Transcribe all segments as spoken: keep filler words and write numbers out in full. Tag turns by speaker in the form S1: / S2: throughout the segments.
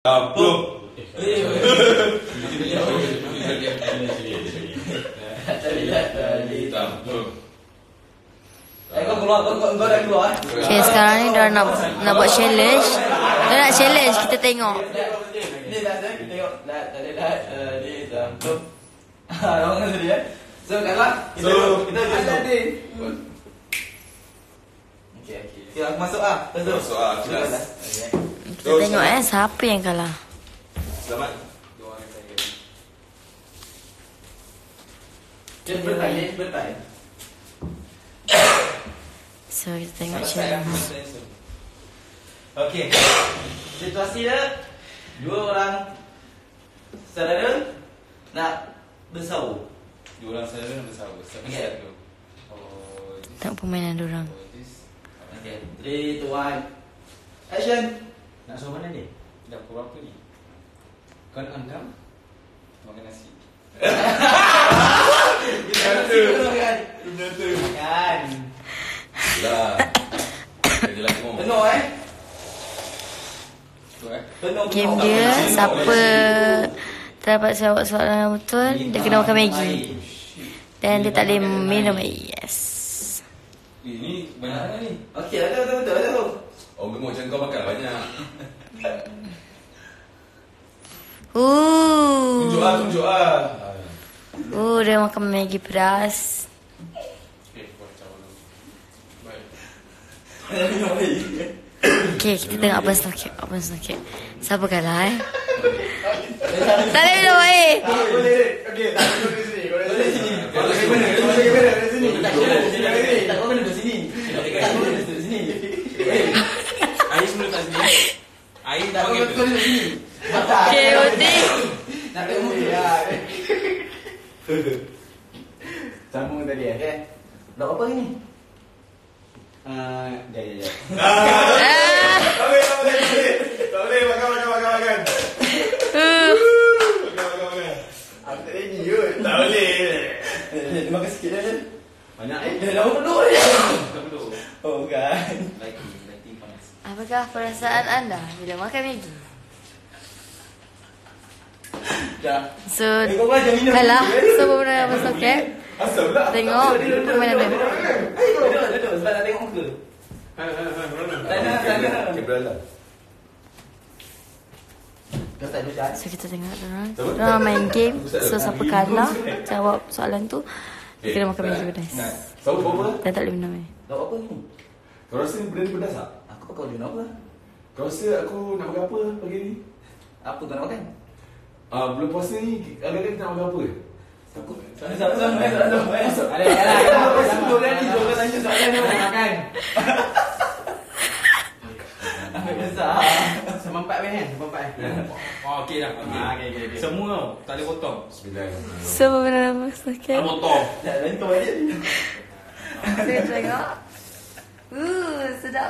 S1: Apa?
S2: Okay, sekarang ni dah nak nak buat challenge. Dah nak challenge, kita tengok.
S3: Ni dah dah kita tengok. Dah dah dah ni dah. Ah, orang tadi ya. So kalah. Kita kita ada ni. Okey okey. Kita masuk ah.
S1: Masuk ah.
S2: Kita tengok eh siapa yang kalah.
S1: Selamat.
S3: Kita bertanya, bertanya.
S2: So kita tengok challenge.
S3: Okey. Situasi dia dua orang saudara nak bersaur.
S1: Dua orang saudara nak bersama. Siapa
S3: Okay.
S1: siap tu? Oh, this-
S2: Tak permainan diorang.
S1: oh, this-
S3: Okey. three, two, one. Action.
S4: Nak suruh mana ni?
S1: Dapur apa ni?
S4: Kau nak angkam?
S1: Makan nasi.
S3: Nyata.
S1: Nyata.
S3: Kan.
S1: Lah. Kerja lagi mau.
S3: Penuh eh.
S1: Tu eh.
S3: Penuh.
S2: Game
S3: penuh.
S2: dia, siapa terdapat jawab soalan yang betul, dia kena makan Maggi. Dan dia tak boleh minum air. Yes.
S1: Ini banyak sangat ni.
S3: Okey, ada ada ada ada.
S1: Oh, memang macam kau makan banyak.
S2: Ooh.
S1: Tunjuk ah, tunjuk ah.
S2: Uh, dia makan Maggi pedas.
S1: Okay, kau cawa dulu. Baik.
S2: Okay, kita tengok Abang Snowcap. Abang Snowcap. Siapa kalah eh? Tak boleh minum air.
S3: Boleh. Okey, tak boleh di sini. Boleh di sini. Boleh di mana? Boleh di mana? Di sini. Tak boleh di sini. Tak boleh di sini. Tak boleh di sini.
S1: Air semua tak sini. Air
S3: Tak boleh di sini.
S2: Okay, Oti.
S3: Nak tengok ya. Sambung tadi eh. Okey. Nak apa ni?
S4: Ah, ya ya ya.
S2: Ah.
S1: Tak boleh, tak boleh, tak boleh. Tak boleh, makan, makan, makan, makan.
S2: Uh.
S1: Makan, makan, makan.
S3: Aku tak ready kot.
S1: Tak boleh.
S3: Makan sikit je.
S4: Banyak eh?
S3: Dah dah penuh ni.
S1: Tak perlu.
S3: Oh bukan.
S1: Lighting, lighting panas.
S2: Apakah perasaan anda bila makan Maggi?
S3: Dah.
S2: So,
S3: Eh, kau belajar minum.
S2: kalah. So, benar Abang Snowcap.
S1: Asal pula.
S2: Tengok permainan dia.
S3: Duduk, duduk. Sebab nak tengok muka. Sana, sana.
S1: Okay, berala.
S3: Kau tak duduk.
S2: So, kita tengok diorang. Diorang main game. So, siapa kalah jawab soalan tu, dia kena makan Maggi pedas.
S1: Tahu apa?
S2: Dan tak boleh minum air.
S3: Kau apa ni?
S1: Kau rasa ni benda ni pedas tak?
S3: Aku pakai audio apa?
S1: Kau rasa aku nak makan apa pagi ni?
S3: Apa kau nak makan?
S1: Ah, belum puasa ni, agak-agak kita nak makan apa?
S3: Aku. Sama sama sama. Masuk.
S4: Ada ada.
S3: Dua kali dua tanya soalan ni.
S4: Makan.
S3: Ambil besar.
S4: Sama empat weh kan? Sama empat eh?
S1: Oh, okey dah.
S4: Ah, okey okey okey.
S1: Semua tau, tak boleh potong. Bismillahirrahmanirrahim.
S2: So, benar Abang Snowcap.
S1: Tak potong.
S3: Dah lentur aja.
S2: Kita tengok. Uh, sedap.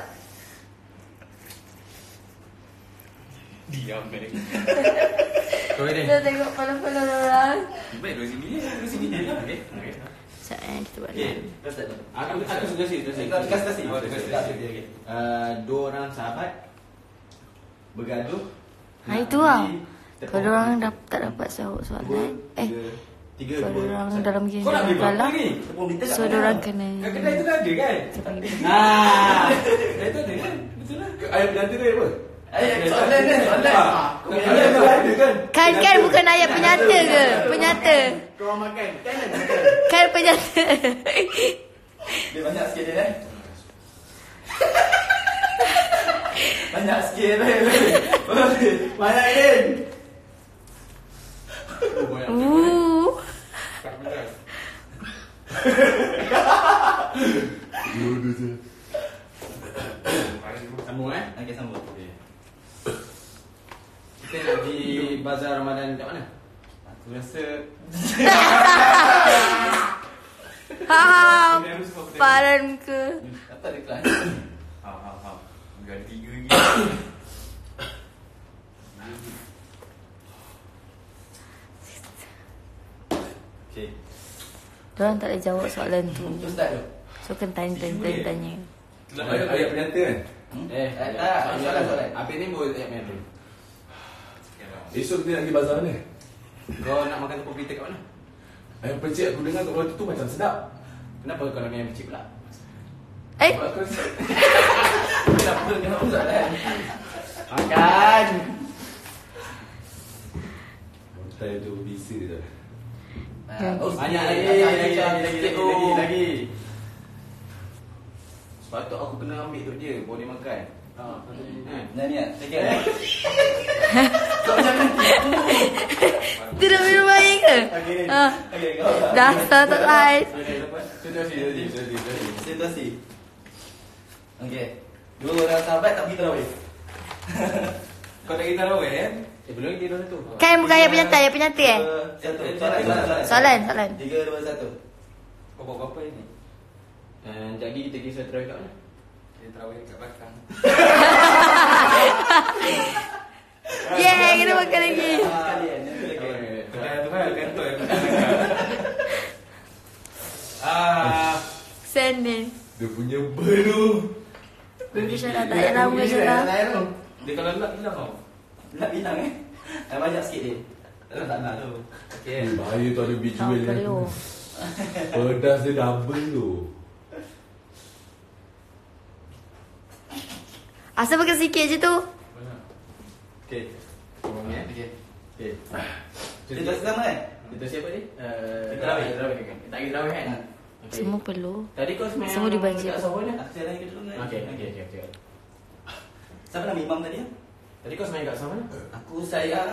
S1: Diam ni.
S4: Kau ni.
S2: Kita tengok pala-pala orang.
S1: Baik, duduk sini. Duduk sini je lah. Okey.
S2: Sekejap eh, kita buat
S3: Okey.
S2: ni.
S4: Aku aku suka sih, suka sih.
S3: Kau kasih kasih.
S1: Oh, kasih, kasih.
S4: Uh, dua orang sahabat bergaduh.
S2: Ha, itu lah. Kalau orang dap, tak dapat jawab soalan, eh,
S4: tiga
S2: kalau
S4: dua.
S2: orang dalam game
S1: Kau nak beli
S2: kalah,
S1: berapa ni?
S3: Tepung kita
S2: so orang kena.
S1: Kat kedai tu dah ada kan?
S2: Siapa yang dia?
S4: Ah.
S1: Kedai tu ada kan? Betul lah. Ayat penyanyi dia apa?
S3: Ayat soalan kan soalan.
S1: Ayat tu ada kan?
S2: Kan kan bukan ayat penyata ke? Penyata.
S4: Kau orang makan. Kan ada makan.
S2: Kan penyata.
S3: Dia banyak sikit dia eh. Banyak sikit dia. Banyak kan?
S4: Oh, banyak.
S2: Uh.
S1: Tak pedas.
S4: Sambung eh.
S3: Okey sambung.
S4: Kita nak pergi bazar Ramadan kat mana?
S3: Aku rasa
S2: Ha, paran ke?
S3: apa dia kelas?
S1: Ha ha ha. Dah ada tiga lagi.
S3: Okey.
S2: Diorang tak boleh jawab soalan tu.
S3: Ustaz tu.
S2: So kena tanya tanya tanya, tanya.
S1: Ayat, ayat penyata kan?
S4: Eh,
S3: Eh, tak, soalan soalan.
S4: Apa ni boleh ayat mana?
S5: Esok kita nak pergi bazar ni.
S4: Kau nak makan tepung pita kat mana?
S5: Ayam pecik aku dengar kat luar tu macam sedap.
S4: Kenapa kau nak ayam pecik pula?
S2: Eh,
S5: Sebab aku rasa
S3: Kenapa kena soalan?
S4: Makan.
S5: Montai tu bisa je.
S3: Ah, oh,
S4: Banyak
S3: sikit.
S4: lagi,
S3: Lagi,
S4: lagi,
S3: lagi,
S4: lagi, lagi,
S3: sikit.
S4: lagi,
S3: Oh.
S4: lagi. Sepatut aku kena ambil tu je, baru dia makan. Ha.
S3: Nah, ni ah, second. Kau jangan.
S2: tidak minum air ke?
S4: Okey ni.
S2: Ah,
S3: Okey, kau.
S2: dasar tak lain.
S4: Situasi, situasi, situasi.
S3: Situasi. Okey. Dua orang sahabat tak pergi tarawih.
S4: Kau tak kita tarawih eh? Eh belum lagi dua satu.
S2: Kan bukan ayat penyata, ayat penyata eh?
S3: Dua, Satu. Soalan, soalan, soalan.
S2: Soalan, soalan.
S3: Tiga, dua, satu.
S4: Kau buat apa ni? Uh, jadi kita pergi solat tarawih kat mana? Kita tarawih kat belakang.
S2: Yeah, kena makan lagi.
S3: Sekalian. Yang tu lagi.
S4: Dah tu kan kantor. Ah,
S2: Sendin.
S5: Dia punya belu.
S2: Mungkin Syarah tak payah lama Syarah.
S4: dia kalau nak hilang kau.
S3: Nak bilang eh. Dah banyak sikit dia. Tak tak nak tu.
S4: Okey.
S5: Eh, bahaya tu ada biji
S2: Tak
S5: well dia.
S2: perlu.
S5: Pedas dia double tu.
S2: Asal pakai sikit je tu?
S4: Okey. Korang ya.
S3: Okey.
S4: Okey.
S3: Kita dah sama kan?
S4: Kita siapa ni? Eh,
S3: Kita tarawih.
S4: tarawih kan. Tak kita tarawih kan?
S3: Ha.
S4: Okey.
S2: Semua perlu.
S4: Tadi kau semayang
S2: Semua dibagi.
S4: dekat sohor ni?
S3: Aku saya lagi dulu kan?
S4: Okey, okey, okey, okey.
S3: Siapa nama imam tadi?
S4: Tadi kau semayang kat sohor ni?
S3: Aku sayang.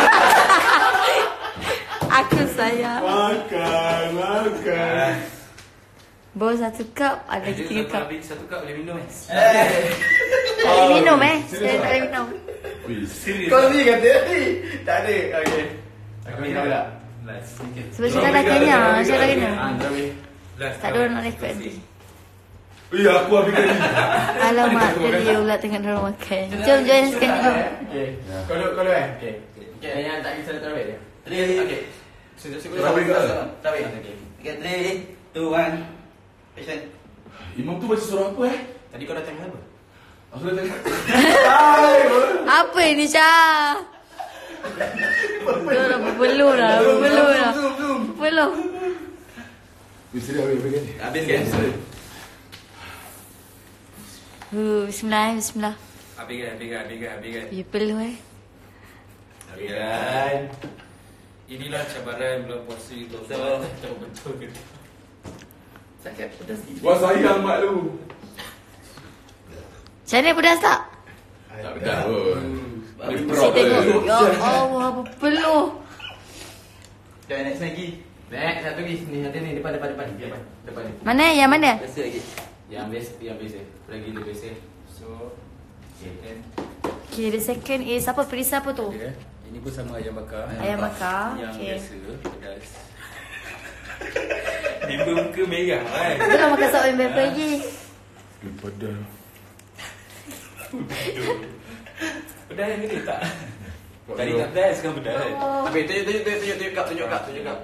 S2: Aku sayang.
S5: Makan, makan.
S2: Bawa satu cup, ada lagi tiga cup.
S4: Satu cup boleh minum eh?
S3: Eh.
S2: Tak boleh minum eh? Saya tak boleh minum.
S5: Wih,
S4: Serius?
S3: Kau ni kata ni. Tak ada. Okey.
S4: Aku minum tak?
S3: Last.
S2: Sebab Syarah dah kenyang, Syarah dah kenyang.
S4: Ah, tarawih.
S2: Tak ada orang nak rekod nanti.
S5: Wih, aku habis kali.
S2: Alamak, tadi dia pula tengah dorang makan. Jom join sekali jom.
S4: Okey. Kau duduk, kau duduk eh? Okey. Okey. Yang tak kisah tarawih dia?
S3: Three.
S4: Okey. Situasi kau
S5: Tarawih ke?
S3: Tarawih.
S4: Okey.
S3: Okay, three, two, one. Action.
S5: Imam tu baca surah apa eh?
S4: Tadi kau dah tengok apa?
S5: Aku dah tengok.
S2: Apa ini Syah? Betul lah, berpeluh lah, berpeluh lah. Berpeluh.
S5: Wih, serius habis habis kali.
S3: Habis kan?
S2: Uh, bismillah, eh, bismillah.
S4: Habis kan, habis kan, habis kan, habis kan.
S2: Ya peluh eh.
S4: Habis kan. Inilah cabaran bulan puasa itu.
S3: Betul.
S4: Tahu betul ke?
S3: Sakit pedas sikit.
S5: Wah, sayang mak lu.
S2: Macam mana pedas tak?
S5: Tak pedas pun. Dia
S3: Babi
S5: prop
S2: Saya tengok.
S5: je.
S2: Ya Allah, berpeluh.
S3: Jangan next lagi.
S4: Next, satu lagi. Ni, nanti ni, depan, depan, depan. Depan, depan ni.
S2: Mana? Yang mana?
S3: Biasa lagi.
S4: Yang biasa, yang biasa. Lagi dia biasa. So, okay, then.
S2: Okay, the second is apa? Perisa apa tu?
S4: Okay. Ini pun sama ayam bakar.
S2: Ayam bakar.
S4: Yang
S2: Okay.
S4: biasa, pedas. Bimba muka merah kan?
S2: Belum makan sop ayam berapa lagi?
S5: Dia pedas.
S4: Pedas yang ni tak? Tadi tak pedas, sekarang pedas kan?
S2: Oh.
S3: Habis, tunjuk, tunjuk, tunjuk, tunjuk, tunjuk kap, tunjuk kap, tunjuk kap.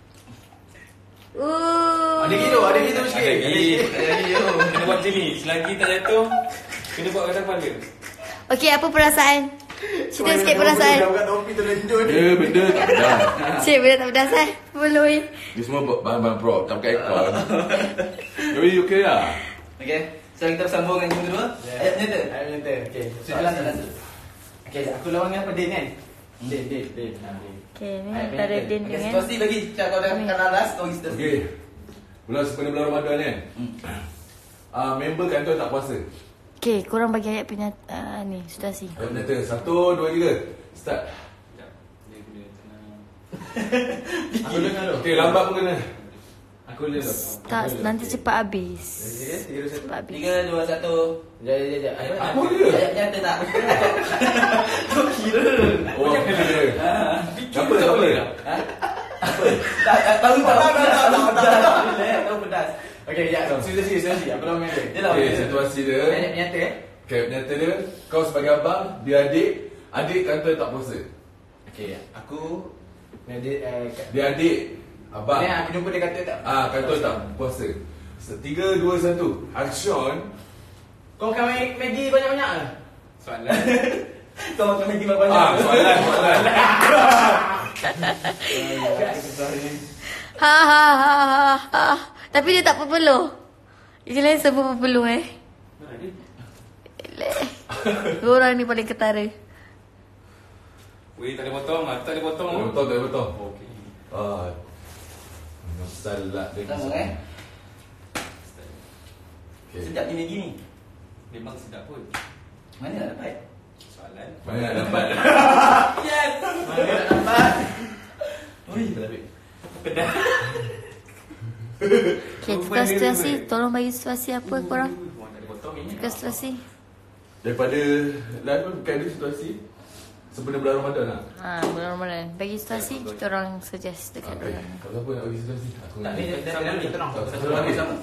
S2: Uh.
S3: Ada gitu, ada gitu sikit.
S4: Ada lagi.
S3: Ada lagi, yo.
S4: Kena buat macam ni. Selagi tak jatuh, kena buat kat kepala.
S2: Okay, apa perasaan? Cerita sikit perasaan.
S3: Dah buka topi tu lanjut.
S5: Dia benda tak pedas.
S2: Cik, benda tak pedas eh? Belum eh?
S5: Dia semua bahan-bahan prop. Tak pakai aircon. Jadi okey lah.
S3: Okey, so kita bersambung dengan yang kedua. Ayat nyata.
S4: Ayam nyata. Okay.
S3: Soalan soalan.
S4: Okay, aku lawan dengan apa? Din kan? Din, Din, Din. Ha, Din.
S2: Okay, ni
S4: Ayat
S2: antara
S4: penyakit.
S2: Din
S3: Okey,
S2: dengan
S3: situasi bagi. Cak kau dah kenal last, kau isi situasi.
S5: Okey. Bulan sepenuh bulan Ramadan kan? Ah, member kantor tak puasa.
S2: Okay, korang bagi ayat penyata uh, ni, situasi.
S5: Ayat nyata. Satu, dua, tiga. Start.
S4: Sekejap. Dia boleh tenang.
S3: Aku dengar dulu.
S5: Okey, lambat pun kena.
S4: Aku boleh dulu.
S2: Tak, nanti cepat habis.
S3: Tiga, dua, satu.
S2: Cepat habis.
S3: Tiga, dua, satu.
S4: Sekejap, sekejap, sekejap. Apa?
S5: Apa dia?
S3: Ayat nyata tak? Kau kira.
S5: Oh, apa dia?
S3: Ah.
S5: Apa, apa?
S3: Ha? Apa? Tak, tak tahu tak. Tak, tak, tak, tak. Tahu pedas.
S4: Okay, ya. Situasi, situasi. Aku lawan dengan
S3: Dia
S4: dia.
S3: lah.
S5: Okey, situasi dia.
S4: Ayat nyata eh?
S5: Okay, nyata dia. Kau sebagai abang, dia adik. Adik kantor tak puasa.
S4: Okay, aku Dia eh, kat-
S5: Dia adik. Abang.
S4: Ni aku jumpa dia kata tak?
S5: Ah, kantor tak puasa. Tiga, dua, satu. Action.
S4: Kau akan main Maggi banyak-banyak ke? Soalan.
S3: Kau makan Maggi banyak.
S5: Ah, soalan, soalan.
S2: Ha ha ha ha ha. Tapi dia tak berpeluh. Dia lain semua berpeluh eh. Eleh. Dua orang ni paling ketara.
S1: Weh, tak ada potong ah. Tak ada potong.
S5: Tak ada potong, tak ada potong.
S1: Okey.
S5: Ah. Masalah dia.
S3: Sama eh.
S5: Okay.
S3: Sedap ni Maggi ni.
S1: Memang sedap pun.
S3: Mana nak dapat?
S1: Soalan.
S5: Mana nak dapat?
S3: Yes. Mana nak dapat? Oi,
S1: Pedas.
S2: Okay, tukar situasi. Tolong bagi situasi apa korang?
S1: Wah, tak ada potong ini.
S2: Tukar situasi.
S5: Daripada live pun bukan ada situasi sebelum bulan Ramadan lah.
S2: Ha, bulan Ramadan. Bagi situasi, kita orang suggest dekat
S5: Okay.
S2: orang.
S5: Kalau apa nak bagi situasi? Aku
S3: tak ni
S5: nak.
S3: dah dah kita orang.
S5: Satu
S3: Satu
S5: lagi.
S3: lagi sama.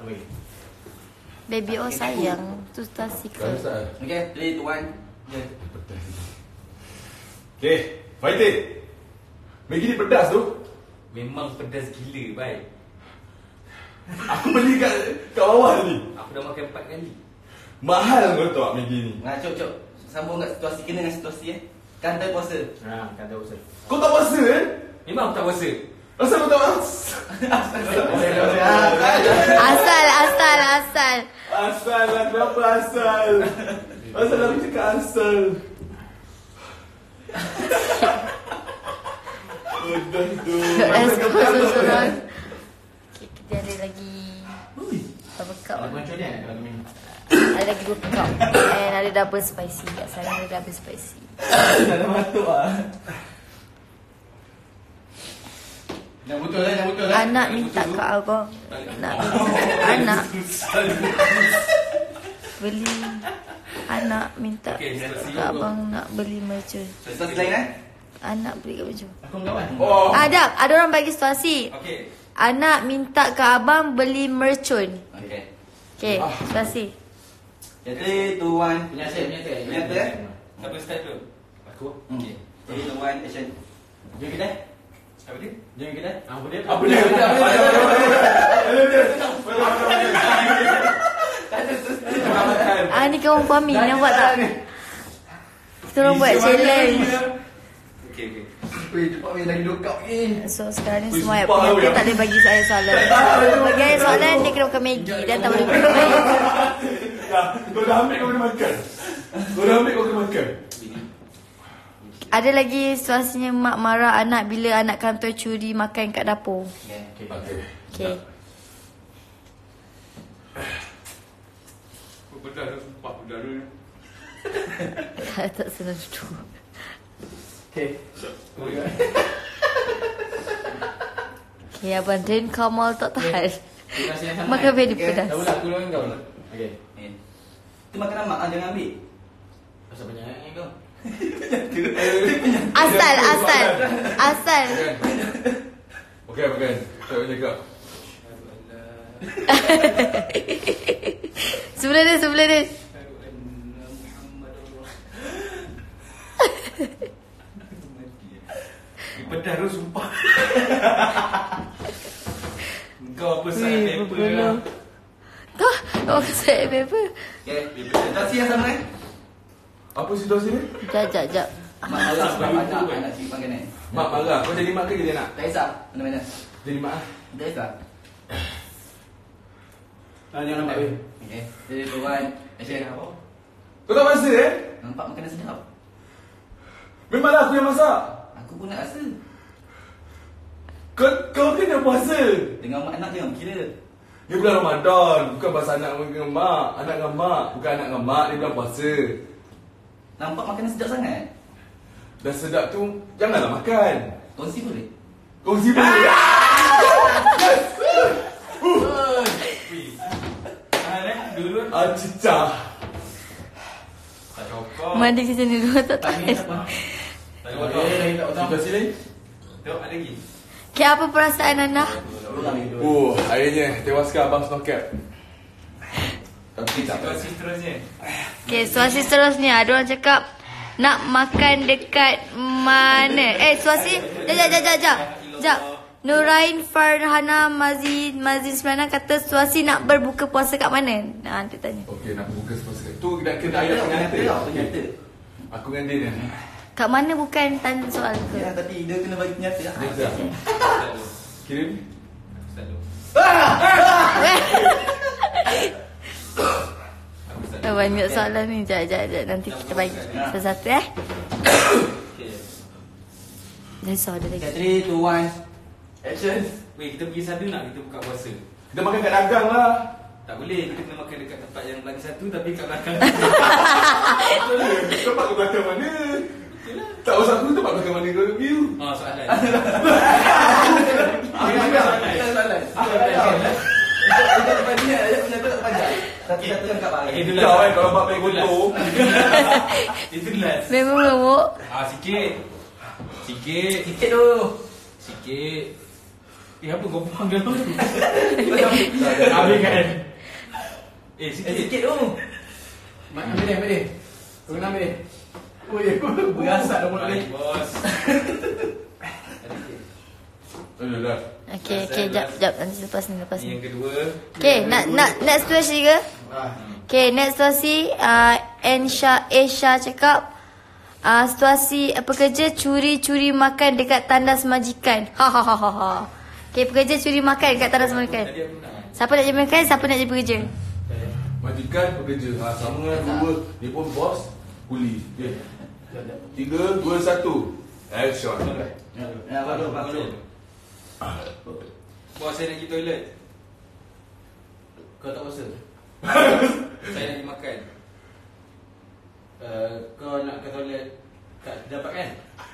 S2: Baby oh sayang. Tu situasi ke?
S5: Kalau tak.
S3: Okey, three, two, one. Ya.
S5: Pedas. Okay, fighting. Maggi ni pedas tu.
S1: Memang pedas gila, baik.
S5: Aku beli kat kat bawah ni.
S1: Aku dah makan empat kali.
S5: Mahal kau tahu Maggi ni.
S3: Nah, cok cok. Sambung kat situasi, kena dengan situasi eh. Kan dah puasa.
S1: Ha, kata usah.
S5: Kau tak puasa eh?
S1: Memang aku tak puasa.
S5: Asal kau tak puasa?
S2: Asal, asal, asal.
S5: Asal lah, kenapa asal? Asal aku cakap asal. Udah tu.
S2: Esok seorang. Okay, kita ada lagi berapa cup?
S1: Macam ni kalau minum.
S2: Ada lagi dua cup. And ada double spicy. Kat sana ada double spicy.
S3: Tak ada batuk ah. Yang betul lah, yang betul lah.
S2: Anak minta ke abang. Nak anak beli. Anak minta
S1: Okay,
S2: ke abang nak beli mercun.
S3: Situasi lain eh?
S2: Anak beli kat baju.
S1: Aku kawan.
S5: Oh.
S2: Ada, ada orang bagi situasi.
S1: Okey.
S2: Anak minta ke abang beli mercun.
S3: Okey.
S2: Okay, situasi.
S3: Okay, three, two, one.
S1: Penyata, penyata.
S3: Penyata eh?
S1: Siapa start dulu? Aku.
S3: Okey. three, two, one, action. Jom kita.
S1: Apa dia?
S3: Jom kita.
S1: Apa dia?
S5: Apa dia?
S2: Ah, ni kawan Fahmi, nampak tak? Kita orang buat challenge.
S1: Okey, okey.
S3: Weh, cepat weh, lagi dua cup ni.
S2: So sekarang ni
S5: Wih,
S2: semua
S5: sumpah
S2: penyakit
S5: lah,
S2: tak boleh bagi saya soalan. Bagi saya soalan, dia kena makan Maggi dan tak boleh makan.
S5: Kau dah ambil kau kena makan. Kau dah ambil kau kena makan.
S2: Ada lagi situasinya mak marah anak bila anak kantor curi makan kat dapur.
S3: Okey.
S5: Okey.
S2: Okay.
S1: Aku pedas tu, sumpah pedas tu.
S2: tak senang duduk.
S3: Okey.
S2: Okay, Abang Drain Kamal tak tahan.
S1: Terima kasih yang
S2: Makan very
S3: Okay,
S2: pedas.
S1: Tak boleh, aku lawan kau. Okey.
S3: Ni. Tu makanan mak ah, jangan ambil.
S1: Asal banyak eh kau?
S2: Asal, asal. Asal.
S5: Okey, makan. Tak boleh cakap.
S2: Sebelah dia, sebelah dia.
S1: Pedas tu sumpah. Kau apa
S2: Weh,
S1: side paper
S2: berpeluh.
S1: lah.
S2: Kau, kau kasih paper.
S3: Okey. Situasi yang sama eh?
S5: Apa situasi ni?
S2: Jap, jap, jap.
S3: Mak marah sebab anak anak cik makanan.
S5: Mak marah. Kau jadi mak ke jadi anak?
S3: Tak kisah. Mana-mana.
S5: Jadi mak ah.
S3: Tak kisah.
S1: Ah, jangan nampak weh.
S3: Okey. three, two, one, action.
S5: Kau tak rasa eh?
S3: Nampak makanan sedap.
S5: Memanglah aku yang masak.
S3: Aku pun nak rasa.
S5: Kau kau kena puasa.
S3: Dengan mak anak jangan kira.
S5: Dia bulan Ramadan. Bukan pasal anak dengan mak. Anak dengan mak. Bukan anak dengan mak. Dia bulan puasa.
S3: Nampak makanan sedap sangat.
S5: Dah sedap tu, janganlah makan.
S3: Kongsi boleh?
S5: Kongsi boleh.
S1: Ah, eh, dulu
S5: Ah, cicah.
S1: tak cokok.
S2: Mandi macam ni dulu tak tahan.
S1: Tak ada potong.
S5: Situasi lain?
S1: Tengok ada lagi.
S2: Okay, apa perasaan anda?
S5: Oh, akhirnya tewaskan Abang Snowcap. Tapi tak apa.
S1: Situasi seterusnya.
S2: Okay, situasi seterusnya. Ada orang cakap nak makan dekat mana? Eh, situasi. Jap, jap, jap, jap, jap. Jap. Nurain Farhana Mazin Mazin Sembilan kata situasi nak berbuka puasa kat mana? Nah, nanti tanya.
S5: Okey, nak buka sponsor. Tu nak kena ayat
S3: Penyata
S5: penyata.
S3: tau, penyata.
S5: Aku dengan dia ni.
S2: Kat mana bukan tanya soal ke?
S3: Ya, tapi dia kena bagi nyata.
S5: Dia dah. Kira ni.
S2: Oh, banyak soalan ni. Sekejap, sekejap, sekejap. Nanti kita bagi satu-satu eh. Dah soal dia lagi.
S3: three, two, one. Action.
S4: Weh, kita pergi sana nak kita buka puasa.
S5: Kita makan kat dagang lah.
S4: Tak boleh, kita kena makan dekat tempat yang lagi satu tapi kat belakang.
S5: Tempat ke belakang mana? Tak usah aku tempat belakang mana kau view.
S4: Oh, soalan.
S3: Kita depan dia, dia punya tu tak panjang. Satu-satu yang kat bawah.
S4: Okay, itulah.
S5: Kau kan kalau buat main kotor.
S4: Itu last.
S2: Memang memuk.
S4: Ah, sikit. Sikit.
S3: Sikit tu.
S4: Sikit. Eh, apa kau buang dalam tu? Habis kan? Eh, sikit.
S3: Eh, sikit tu. Ambil dia, ambil dia. Kau kena ambil dia. Oh, ya. Berasak dah mulut dia.
S4: Baik, bos.
S5: Aduh dah.
S2: Okey, okey, jap, jap. Nanti lepas ni, lepas
S4: Ni
S2: ni.
S4: yang kedua.
S2: Okey, nak nak next situasi ke? Okey, next situasi uh, Ensha Esha cakap uh, situasi uh, pekerja curi-curi makan dekat tandas majikan. Ha ha ha ha. ha. Okey, pekerja curi makan dekat tandas majikan.
S4: Tadi aku nak.
S2: Siapa nak jadi makan, siapa nak jadi pekerja?
S5: Majikan pekerja. Ha, sama dengan dua. Dia pun bos, kuli. Okay. Tiga, dua, satu. Action.
S3: Ya, baru, baru.
S4: Bos, saya nak pergi toilet.
S3: Kau tak puasa?
S4: Saya nak pergi makan. Uh, kau nak ke toilet tak dapat kan?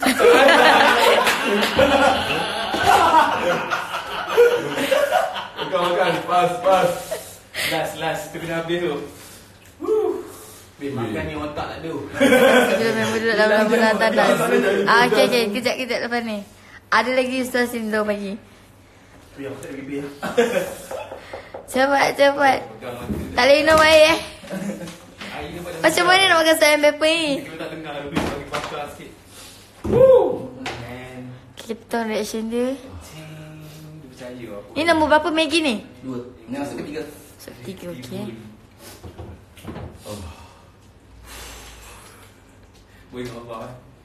S5: Makan, makan. Pas, pas.
S4: Last, last. Kita kena habis tu.
S3: Weh, makan ni otak tak ada.
S2: Sebelum member duduk dalam dalam tandas. Ah, okey, okey. Kejap, kejap lepas ni. Ada lagi situasi ni dia bagi.
S3: Weh, aku tak ada bibir.
S2: Cepat, cepat.
S4: Pegang mata.
S2: Tak boleh minum air eh.
S4: Air dia pada
S2: Macam mana nak makan sayang pepper ni?
S4: kita tak dengar dulu bagi pakar sikit. Woo! Man.
S2: Kita tengok reaction dia.
S4: Cing. Dia percaya apa?
S2: Ni nombor berapa Maggi ni?
S3: Dua. Ini masuk ketiga.
S2: So, tiga, okey.
S4: Boleh nak apa?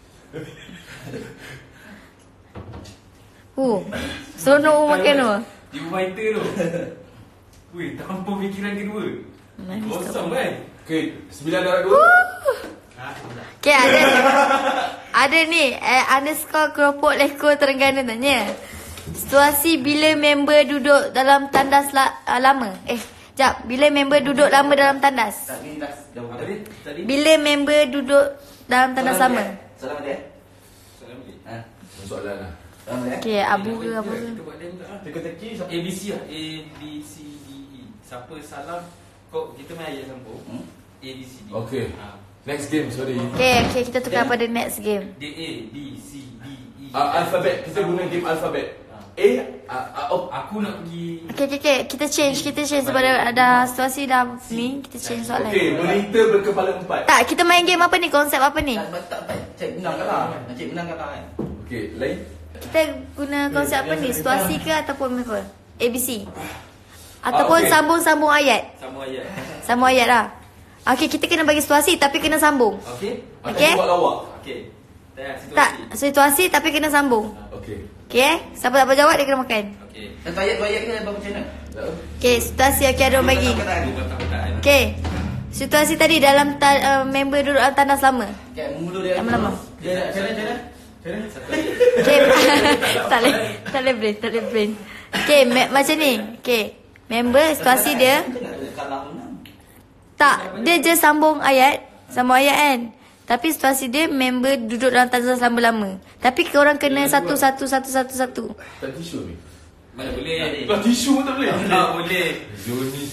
S2: Uh, seronok uh, makan tu.
S4: Ibu fighter tu. Weh, tanpa fikiran kedua.
S2: Manis
S4: Kosong
S2: tu.
S4: kan?
S5: Okay, sembilan darab dua.
S2: Okay, ada ada ni eh, underscore keropok leko Terengganu tanya. Situasi bila member duduk dalam tandas la, uh, lama. Eh, jap. Bila member duduk lama dalam tandas.
S3: Tak, ni dah. Dah
S4: Apa tadi? Tadi?
S2: Bila member duduk dalam tandas
S3: Salam
S2: lama.
S3: dia. Salam dia.
S4: Salam balik.
S3: Ha.
S5: Soalan lah.
S3: Salam dia.
S2: Okay, abu ke apa ke?
S4: Kita buat lain tak lah.
S3: Teka-teki siapa?
S4: A B C lah. A B C D E. Siapa salam, kau kita main ayat sambung.
S3: Hmm?
S4: A B C D.
S5: Okay.
S4: Ha.
S5: Next game, sorry.
S2: Okay, okay, kita tukar pada next game.
S4: D A B C D E.
S5: Uh, alfabet. Kita guna game alfabet. A, uh, uh, oh.
S4: Aku nak pergi.
S2: Okay, okay, okay. Kita change, kita change sebab dah, dah situasi dah ni. Kita change soalan.
S5: Okay, monitor berkepala empat.
S2: Tak, kita main game apa ni? Konsep apa ni?
S3: Tak, tak, tak. Cik menang kalah. Cik menang kalah kan?
S5: Okay, lain.
S2: Kita guna konsep apa ni? Situasi ke ataupun apa? A B C. Ataupun
S5: Ah, okay.
S2: sambung-sambung ayat.
S4: Sama ayat.
S2: Sambung ayat lah. Okay, kita kena bagi situasi tapi kena sambung.
S4: Okey?
S2: Okay?
S5: Buat lawak.
S4: Okey. Tayar situasi.
S2: Tak, situasi tapi kena sambung.
S5: Okay.
S2: Okay eh? Siapa tak berjawab dia kena makan.
S4: Okey.
S3: Dan ayat ayat kita baru macam mana?
S2: Okay, situasi okay, ada orang bagi.
S4: Dua kotak-kotak.
S2: Okay. Situasi tadi dalam ta- uh, member duduk dalam tandas lama.
S3: Okay, mulu dia.
S2: Lama-lama.
S3: Dia nak cara cara.
S4: Satu lagi.
S2: Okay. tak boleh, tak boleh brain, tak boleh brain. Okay, me- macam ni. Okay. Member situasi dia.
S3: Kalah menang.
S2: Tak, dia je sambung ayat. Sambung ayat kan. Tapi situasi dia member duduk dalam tandas lama-lama. Tapi korang kena satu-satu, satu-satu-satu.
S5: Tak tisu ni.
S4: Mana boleh?
S5: Lah tisu pun tak boleh.
S4: Tak boleh.
S5: Jonis.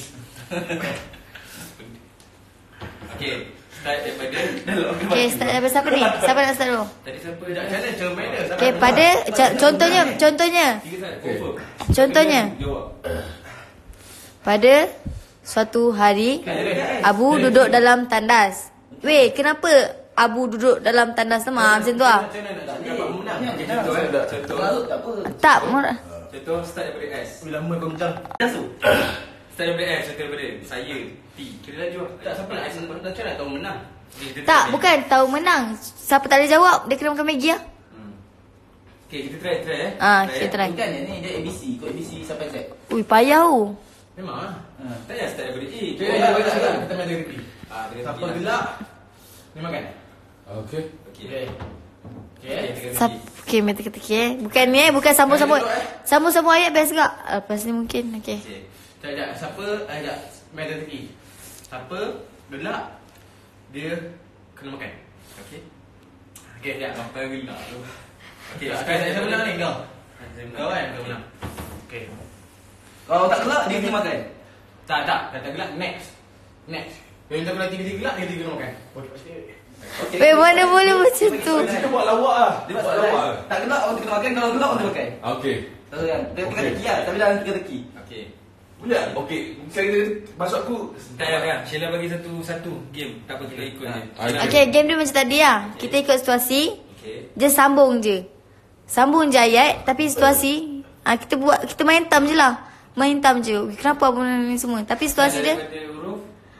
S4: Okey. Start daripada.
S2: Okay, start daripada siapa ni? Siapa nak start dulu?
S4: Tadi siapa?
S3: Sekejap, challenge macam mana?
S2: Okay, pada ca- contohnya, contohnya,
S4: Tiga saat.
S5: Okey.
S4: Confirm.
S2: contohnya.
S4: Jawab.
S2: Pada suatu hari, Abu duduk dalam tandas. Weh, kenapa Abu duduk dalam tandas sama? Macam tu lah.
S3: Macam mana nak dapat menang?
S4: Contoh eh. Contoh.
S3: Kalau tak apa.
S2: Tak, mur-
S4: Contoh start daripada S.
S3: Ui, lama kau menang.
S4: Start daripada S. Contoh daripada saya. T. Kira laju lah.
S3: Tak, siapa nak macam mana tahu menang?
S4: Kita
S2: Tak,
S4: try.
S2: bukan tahu menang. Siapa tak boleh jawab, dia kena makan Maggi lah.
S4: Hmm. Okay, kita try, try eh.
S2: Ah,
S4: Try,
S2: kita
S4: eh.
S2: try.
S3: Bukan yang ni, dia A B C. Kod A B C sampai Z.
S2: Ui, payah tu.
S1: Memang lah.
S3: Ha.
S4: Tak payah start daripada A.
S1: Okay,
S3: Oh,
S1: kita
S3: tak, tak,
S1: kita main teka-teki.
S4: Ah, teka-teki
S1: Siapa
S4: lah.
S1: gelak, ni makan.
S5: Okay.
S4: Okay.
S1: Okay.
S4: Okay,
S1: Okay.
S4: teka-teki.
S2: Sap, okay, main teka-teki eh. Bukan ni eh, bukan sambung-sambung.
S1: Main dulu, eh.
S2: Sambung-sambung ayat best juga. Uh, lepas ni mungkin, okay.
S4: Okay.
S1: Sekejap, sekejap. Siapa, eh, sekejap. Main teka-teki. Siapa gelak, dia kena makan. Okay? Okay, sekejap.
S4: Apa gelak tu?
S1: Okay, sekarang saya menang ni kau.
S4: Saya
S1: Kau kan, kau menang. Okay.
S3: Kalau tak gelak, dia kena makan.
S1: Tak, tak. Dah tak gelak, next. Next. Kalau kita pernah tiga-tiga gelak, dia tiga kena makan.
S3: Okay.
S2: Weh, mana boleh macam tu?
S5: Kita buat lawak lah.
S3: Dia buat
S5: Buat
S3: soalan.
S5: lawak lah.
S3: Tak gelak, orang kena makan. Kalau gelak, orang kena makan.
S5: Okay.
S3: Tahu kan? Dia
S5: Okay.
S3: teka-teki lah. Tapi dalam teka-teki.
S4: Okay.
S5: Boleh tak? Okay. Sekarang kita masuk aku.
S4: Tak payah, tak payah. Sheila bagi satu satu game. Tak apa, kita ikut
S3: Ah.
S4: je.
S5: Ah,
S4: Sheila-
S2: Okay, game dia macam tadi lah. Kita ikut situasi.
S4: Okay.
S2: Just sambung je. Sambung je ayat. Tapi situasi, ah kita buat, kita main tam je lah. Main tam je. Kenapa benda ni semua? Tapi situasi dia,
S4: Daripada huruf.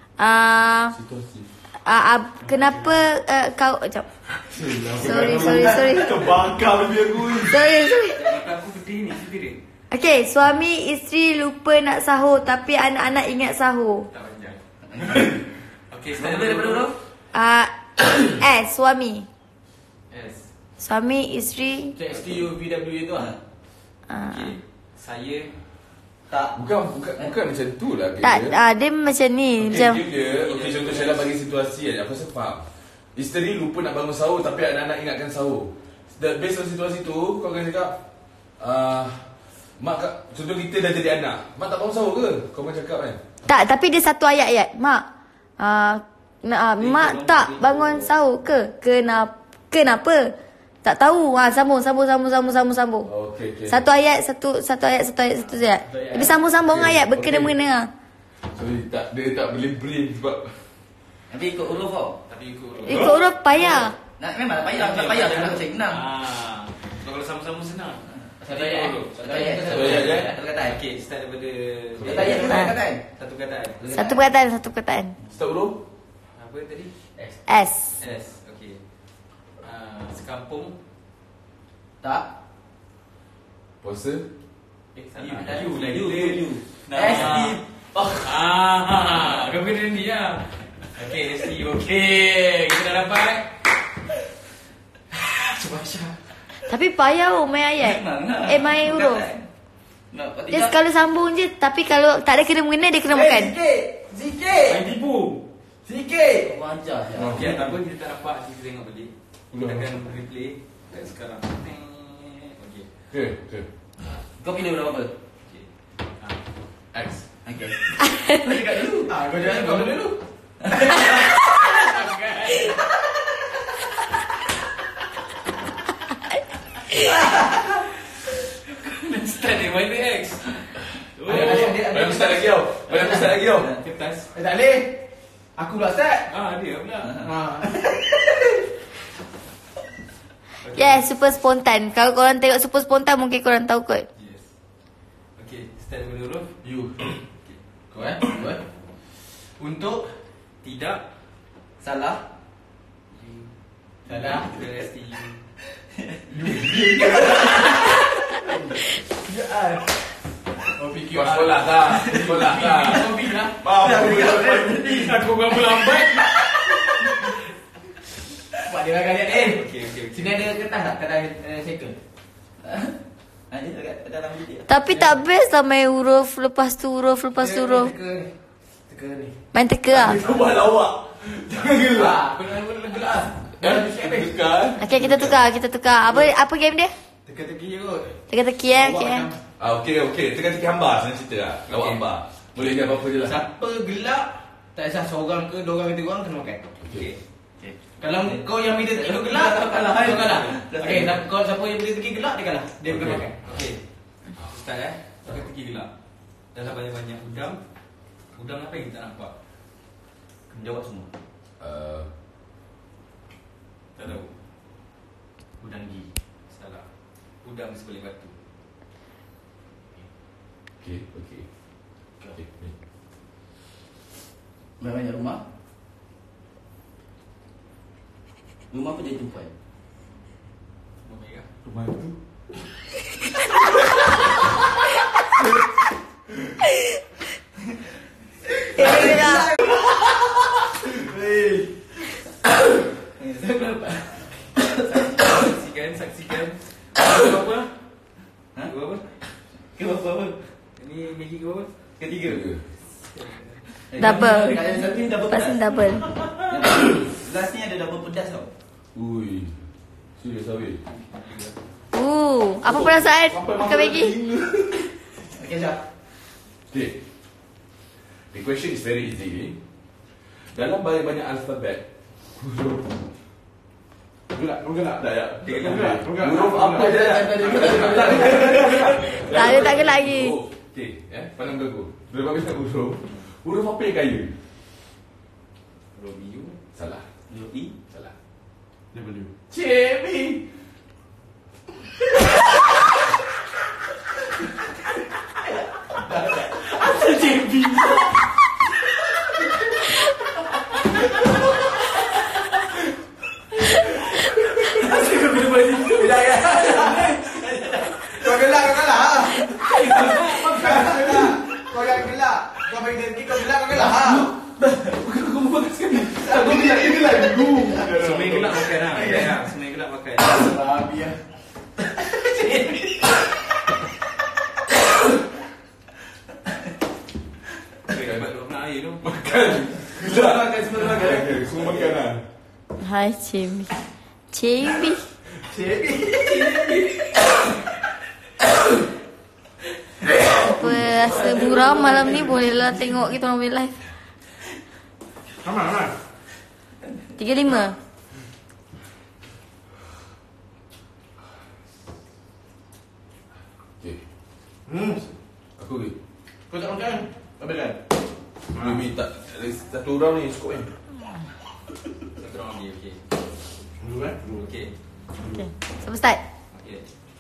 S2: ah
S5: Situasi.
S2: ah, ah, kenapa uh, kau, sekejap. Sorry, sorry, sorry.
S5: Terbakar dia aku.
S2: Sorry, sorry.
S4: Mata aku putih ni, cerita dia.
S2: Okay, suami isteri lupa nak sahur tapi anak-anak ingat sahur.
S4: Tak panjang. Okay,
S3: Apa
S4: start
S3: dia daripada huruf?
S2: Ah, S, suami.
S4: S.
S2: Suami, isteri.
S1: Cek S T U V W itu lah.
S2: Ah.
S4: Okay. Saya.
S3: Tak.
S5: Bukan, bukan, bukan macam tu lah.
S2: Tak, ah, dia macam ni.
S5: Okay,
S2: Macam,
S5: game dia, okay, contoh Sheila bagi situasi kan, aku rasa faham. Isteri lupa nak bangun sahur tapi anak-anak ingatkan sahur. The- Based on situasi tu, kau akan cakap, uh, mak, kak- contoh kita dah jadi anak, mak tak bangun sahur ke? Kau akan cakap kan?
S2: tak, tapi dia satu ayat-ayat. Mak, ah, na, ah, mak tak bangun sahur ke? Kenapa? Kenapa? Tak tahu. Ha, sambung, sambung, sambung, sambung, sambung, sambung.
S5: Okay, okay.
S2: Satu ayat, satu satu ayat, satu ayat, satu ayat. Tapi sambung-sambung
S5: Okay,
S2: ayat berkena-mengena.
S5: okay.
S2: lah.
S5: Sorry, tak, dia tak boleh brain sebab
S3: Nanti ikut huruf kau.
S4: Tapi ikut huruf.
S2: Ikut huruf payah.
S3: Nak, memang tak payah. Tak payah. Tak macam senang.
S4: Ah. Kalau sama-sama senang.
S1: Satu ayat.
S4: Ikut huruf.
S3: Satu ayat.
S5: Satu ayat, je?
S3: Satu kataan.
S4: Okay, start daripada.
S3: Satu ayat ke satu kataan?
S4: Satu kataan.
S2: Satu perkataan, satu perkataan.
S5: start huruf.
S4: Apa tadi?
S2: S.
S4: S. Okay. Ah, sekampung.
S3: Tak.
S5: Puasa.
S4: Eh,
S3: You,
S4: you,
S3: you,
S4: lah
S3: you,
S4: kita.
S3: you.
S4: Nah.
S3: S D.
S4: Oh. Ah, kau kena ni lah. Okay, S T. Okay. Kita dah dapat. Cuba Aisyah.
S2: Tapi payah oh main ayat.
S3: Memang lah.
S2: Eh, main huruf.
S3: Nak, kau
S2: Dia
S3: tidak.
S2: kalau sambung je. Tapi kalau tak ada kena-mengena, dia kena
S3: Eh,
S2: makan.
S3: Sikit. Sikit.
S4: Main tipu.
S3: Sikit. Kau ajar je.
S4: Okay, tak apa, kita tak dapat. Kita tengok balik. Kita
S5: Ulang.
S4: akan replay. Kat sekarang. Okay.
S5: Okay, okay.
S3: Kau pilih huruf apa?
S4: Okay. Ah.
S5: X.
S3: Okay.
S1: Kau cakap dulu. Ah, kau jangan kau dulu.
S4: Start ni, why the X?
S1: Oh. Ada- ada- ada-
S5: Banyak start lagi tau. Banyak start lagi tau.
S4: Kertas.
S1: Eh, tak boleh. Aku pula start.
S4: Ah, dia pula.
S1: Ah.
S2: Yeah, super spontan. Kalau korang tengok super spontan, mungkin korang tahu kot.
S4: Yes. Okay, start daripada huruf.
S1: You. Kau eh? Kau eh? Untuk
S4: Tidak.
S3: Salah.
S4: You.
S1: Salah.
S4: Kita S T U.
S1: Oh, P Q
S5: Kau sekolah tak? Sekolah tak?
S1: Kau pergi lah.
S5: Maaf, aku
S4: Aku berapa lambat?
S1: Buat dia lah kalian. Eh,
S4: Okay, okay, okay.
S1: sini ada kertas tak? Kertas uh, cycle.
S3: Ada dekat dalam bilik.
S2: Tapi tak best lah main huruf. Lepas tu huruf, lepas tu huruf.
S1: Teka ni. Teka ni.
S2: Main teka lah.
S5: Kau buat lawak. Jangan gelak.
S1: Ah, kau jangan kena gelak lah.
S5: Eh, tekan.
S2: Okay, kita tukar, kita tukar. Apa apa game dia?
S1: Teka-teki je kot.
S2: Teka-teki eh. Okay, eh.
S5: Ah, okey, okey. Tekan-tekan hambar senang cerita lah. Lawak
S1: Okey.
S5: hambar. Boleh je apa-apa je lah.
S1: Siapa gelak, tak kisah seorang ke dua orang ke tiga orang kena makan.
S5: Okey.
S4: Okay.
S1: Kalau kau yang bila teki kau gelak, kau kalah. Kau kalah. Okey, siapa kau siapa yang bila teki gelak dia kalah. Dia kena
S5: Okey.
S1: makan.
S4: Okay. Start eh. Kita pergi gelap. Dah lah banyak-banyak udang. Udang apa yang kita tak nampak?
S3: Kena jawab semua.
S5: Uh,
S4: Tak tahu. Udang gi. Salah. Udang sebelah batu.
S5: okey, okey. Okey.
S3: Banyak rumah. Rumah apa jadi tumpuan?
S4: Rumah merah.
S5: Rumah tu.
S2: Eh, dah.
S4: Saksikan, saksikan. Kau apa?
S3: Ha?
S4: Kau apa?
S3: Ke apa apa?
S4: Ini Maggi kau apa?
S3: Ketiga.
S2: Double.
S3: Kat yang satu ni double
S2: Lepas
S3: pedas.
S2: ni double.
S3: Last ni ada double pedas tau.
S5: Ui. Serius habis.
S2: Uh, apa perasaan makan Maggi?
S3: Okay, Syah.
S5: Okay. The question is very easy. Dalam banyak-banyak alfabet, huruf Gelak, kau gelak tak ya?
S4: Dia
S5: Kau
S4: gelak.
S5: gelak, kau gelak.
S3: Huruf apa je?
S2: Tak ada, tak ada lagi.
S5: Oh, okay, eh, pandang aku. Dalam banyak huruf, huruf apa yang kaya?
S4: Romeo.
S5: Salah,
S3: Huruf E.
S5: salah.
S1: W.
S5: Cik B.
S1: Kau gelak, kau gelak. Kau yang gelak. Kau bagi rezeki, kau gelak, kau gelak.
S5: Kau bagus sekali. Kau gelak, dia gelak. Gu.
S4: Semua yang gelap makan lah. Ya, semua yang gelap makan.
S1: Babi ya.
S4: Okay, dapat dua pernah air tu.
S5: Makan. Gelak makan semua makan. Okay, semua makan lah.
S2: Hai, Cimi. Cimi. Apa rasa buram malam ni bolehlah tengok kita orang punya live.
S1: Aman, aman.
S2: tiga lima.
S5: Okay,
S1: Hmm.
S5: aku pergi.
S1: Kau tak makan? Habis kan?
S5: Baby tak, satu orang ni cukup kan?
S4: Satu orang lagi, okey.
S1: Dulu kan?
S4: Okey.
S2: Okay. Siapa start?
S4: Okey.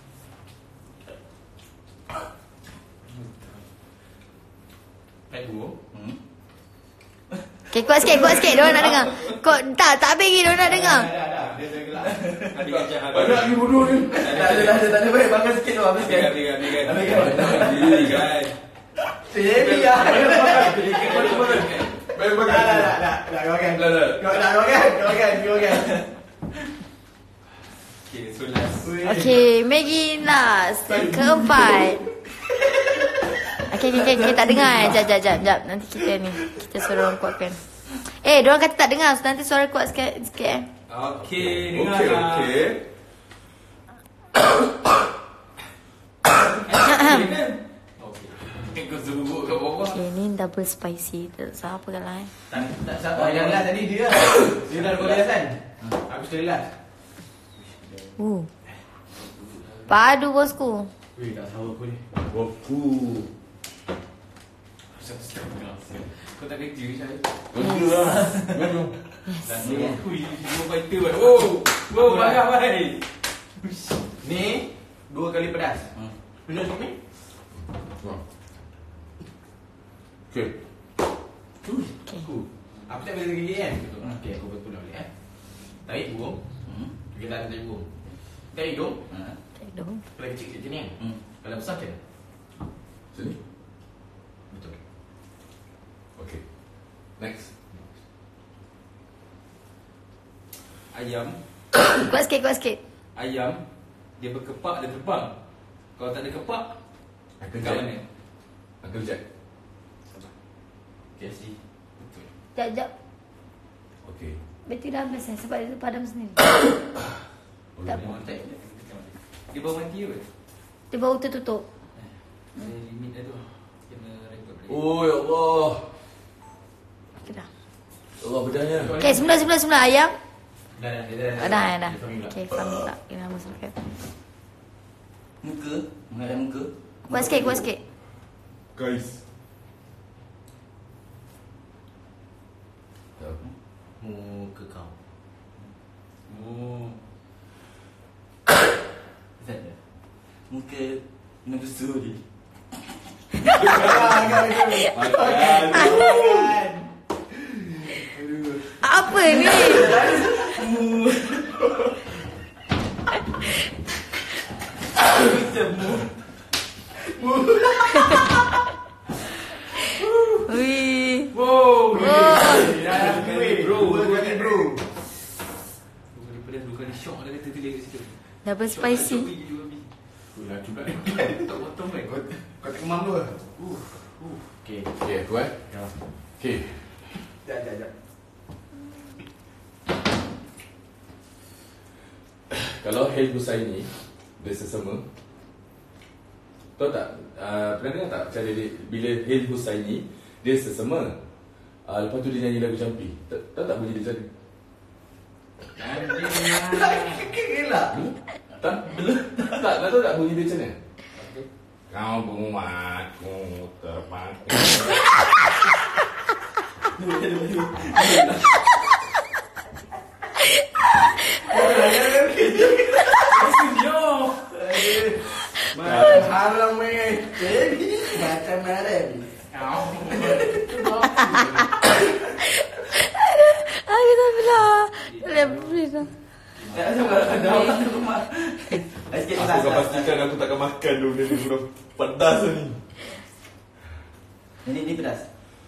S1: Baik guru.
S3: Hmm.
S2: Okay, kuat sikit, kuat sikit. Diorang nak dengar. Kau, tak, tak habis lagi. Diorang nak dengar.
S1: Dah, dah, dah. Dia dah gelak.
S4: Habis kacang habis.
S5: Banyak lagi bodoh ni.
S3: Tak ada, tak ada, tak ada. Baik, makan sikit tu. Habis
S4: Habis
S3: kan?
S4: habis habis kan.
S3: Habis kan?
S4: Habis kan.
S3: Jadi ya.
S5: Baik, makan.
S1: Dah, dah, dah, dah. Dah, kau makan.
S5: Dah, dah.
S1: Kau dah, kau makan. Kau makan, kau makan.
S4: Okey, so last.
S2: Okay, Maggi last. Yang keempat. Okay, okay, okay, okay, tak dengar eh. Jap, jap, jap, jap. Nanti kita ni, kita suruh orang kuatkan. Eh, diorang kata tak dengar. So, nanti suara kuat sikit, sikit eh.
S4: Okey, dengar
S5: Okey,
S4: lah.
S5: okey.
S4: Okey. Kau sebut kat bawah.
S2: Okay, ni double spicy. Tak tahu apa kalah eh.
S1: Tak, tak sabar. Yang last tadi dia. Dia dah kau last kan? Aku sekali last.
S2: Uh. Padu bosku.
S1: Weh, tak sabar aku ni.
S5: Waku.
S4: Kau tak kerja saya.
S5: Betul lah. Betul.
S4: Ui, dua fighter baik. Wow. Wow, marah baik.
S1: Ni dua kali pedas.
S3: Hmm.
S1: Pedas ni?
S5: Okay.
S2: Okay.
S1: Aku tak boleh gigi kan? Okey, aku betul boleh eh. Tarik burung.
S3: Hmm.
S1: Kita tak tarik burung. Tarik hidung.
S3: Ha.
S2: Aduh.
S1: Kalau kecil kecil ni kan?
S3: Hmm.
S1: Kalau besar macam mana?
S5: Sini.
S1: Betul.
S5: Okay. Next.
S4: Ayam,
S2: Kuat sikit, kuat sikit.
S4: ayam dia berkepak dia terbang. Kalau tak ada kepak,
S5: Uncle
S4: kat
S5: Jack.
S4: mana?
S5: Uncle Jack.
S4: K F C. Betul.
S2: Jap, jap.
S5: Okay.
S2: Bateri dah habis eh. Sebab dia padam sendiri. Tak.
S4: Dia tak dia baru mati ke?
S2: Dia baru tertutup.
S4: Ada limit dah tu. Kena rekod lagi.
S5: Oh, ya Allah.
S2: Okay, dah.
S5: Ya Allah, pedahnya.
S2: Okay, semula, semula, semula. Ayam.
S1: Dah dah dah.
S2: Ah, dah, dah.
S1: Dia faham pula.
S2: Okay, faham tak? Kena nama sampai.
S3: Muka. Mengadap muka.
S2: Kuat sikit, kuat sikit.
S5: Guys.
S1: Muka kau.
S4: Oh.
S3: Tak ada. Muka Nabi Suri.
S2: Apa ni? Wih.
S1: Wow.
S2: Oh.
S1: Bro, bro, bro.
S4: Dua kali pedas, dua kali syok dia kata tulis kat situ.
S2: Double spicy.
S5: Itulah juga.
S4: Tak potong kan?
S1: Kau kau tengok mam tu. Uh. Uh. Okey.
S5: Okay, aku eh.
S1: Ya.
S5: Okay.
S1: Jap, jap, jap.
S5: Kalau Hail Husaini dia sesama. Tahu tak? Uh, pernah dengar tak cara dia, bila Hail Husaini dia sesama. Uh, lepas tu dia nyanyi lagu Campi. Tahu tahu tak bunyi dia macam mana?
S1: Kegelak.
S5: Tak? Belum? Tak, tak tahu tak bunyi dia macam mana? Kau buatku terpaku.
S1: Haram eh. Jadi macam mana?
S2: Aduh, tak belah. Tak boleh dah.
S3: Tak ada orang ada rumah. Sikit
S5: Aku
S3: lah.
S5: akan pastikan aku takkan makan dulu. Dia ni bro. Pedas ni.
S3: Ini ni pedas.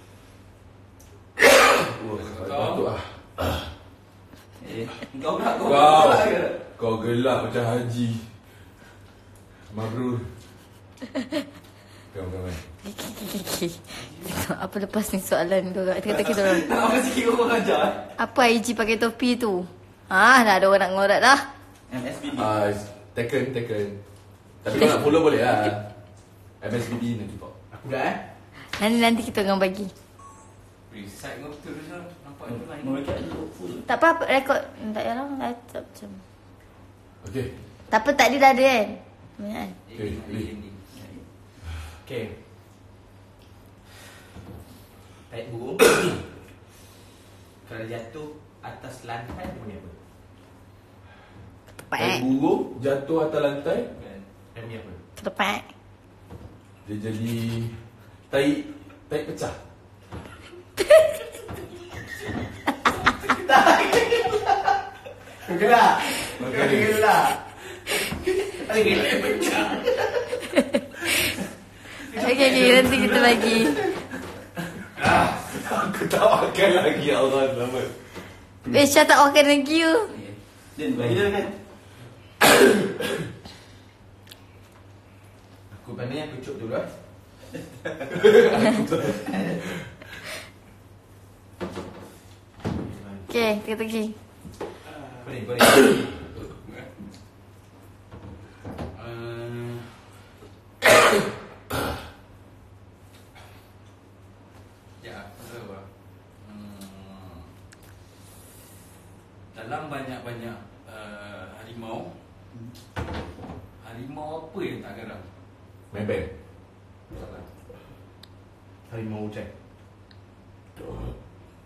S5: Oh, batuk ah.
S3: Eh, kau nak kau.
S5: Wow.
S3: nak ke?
S5: Kau gelap macam Haji. Mabrur. Kau kau main.
S2: Apa lepas ni soalan tu? Kata kita orang.
S3: Nak makan sikit orang ajar.
S2: Apa I G pakai topi tu? Ah, dah ada orang nak ngorat dah.
S3: M S B B.
S5: Ah, taken, taken. Tapi kau nak follow boleh lah. M S B B nanti kau.
S1: Aku dah eh.
S2: Nanti nanti kita orang bagi.
S4: Reset kau betul je. Nampak tu lain.
S3: Mereka itu full.
S2: Tak apa, apa rekod. Tak payah lah. Tak macam.
S5: Okay.
S2: Tak apa, tadi dah ada kan? Banyak kan?
S5: Okay, boleh.
S1: Okey. Tarik burung. Kalau jatuh atas lantai dia bunyi apa?
S2: Ketepak
S5: Tarik
S2: eh.
S5: burung jatuh atas lantai.
S1: Dia bunyi apa?
S2: Ketepak.
S5: Dia jadi tarik tarik pecah.
S1: Kegelak.
S5: Okey.
S1: Kegelak. Kegelak pecah.
S2: Okay, okay, nanti kita bagi.
S5: Aku tak makan lagi Allah selamat.
S2: Eh, Syah tak makan lagi you.
S3: Dan bagi dia kan.
S1: Aku pandai yang kucuk dulu eh.
S2: Okay, kita pergi.
S1: Boleh, boleh.
S4: Uh, Ya, apa apa? Hmm, dalam banyak-banyak uh, harimau, harimau apa yang tak geram?
S5: Mebel.
S4: Salah.
S1: Harimau hujan.
S4: Betul.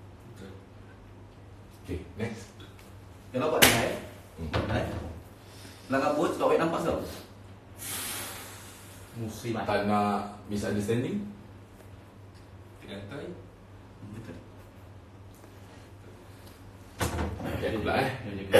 S5: Okay, next.
S3: Kalau buat naik,
S5: Hmm.
S3: naik. Langkah boat sebab wet nampak tau.
S1: Muslimat.
S5: Tak nak misunderstanding.
S4: Lantai.
S3: Betul.
S5: Okay, pula eh.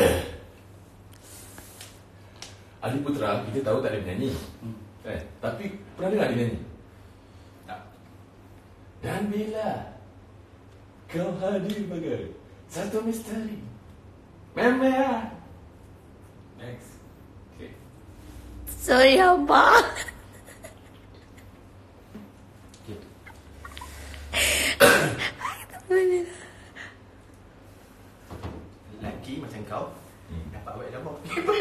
S5: Adi Putra, kita tahu tak ada penyanyi.
S3: Hmm.
S5: Kan? Tapi pernah dengar dia nyanyi?
S4: Tak.
S5: Dan bila kau hadir bagai satu misteri Memang.
S4: Next.
S5: Okay.
S2: Sorry, Abang.
S1: Lelaki macam kau
S5: Hmm.
S1: dapat awet dah.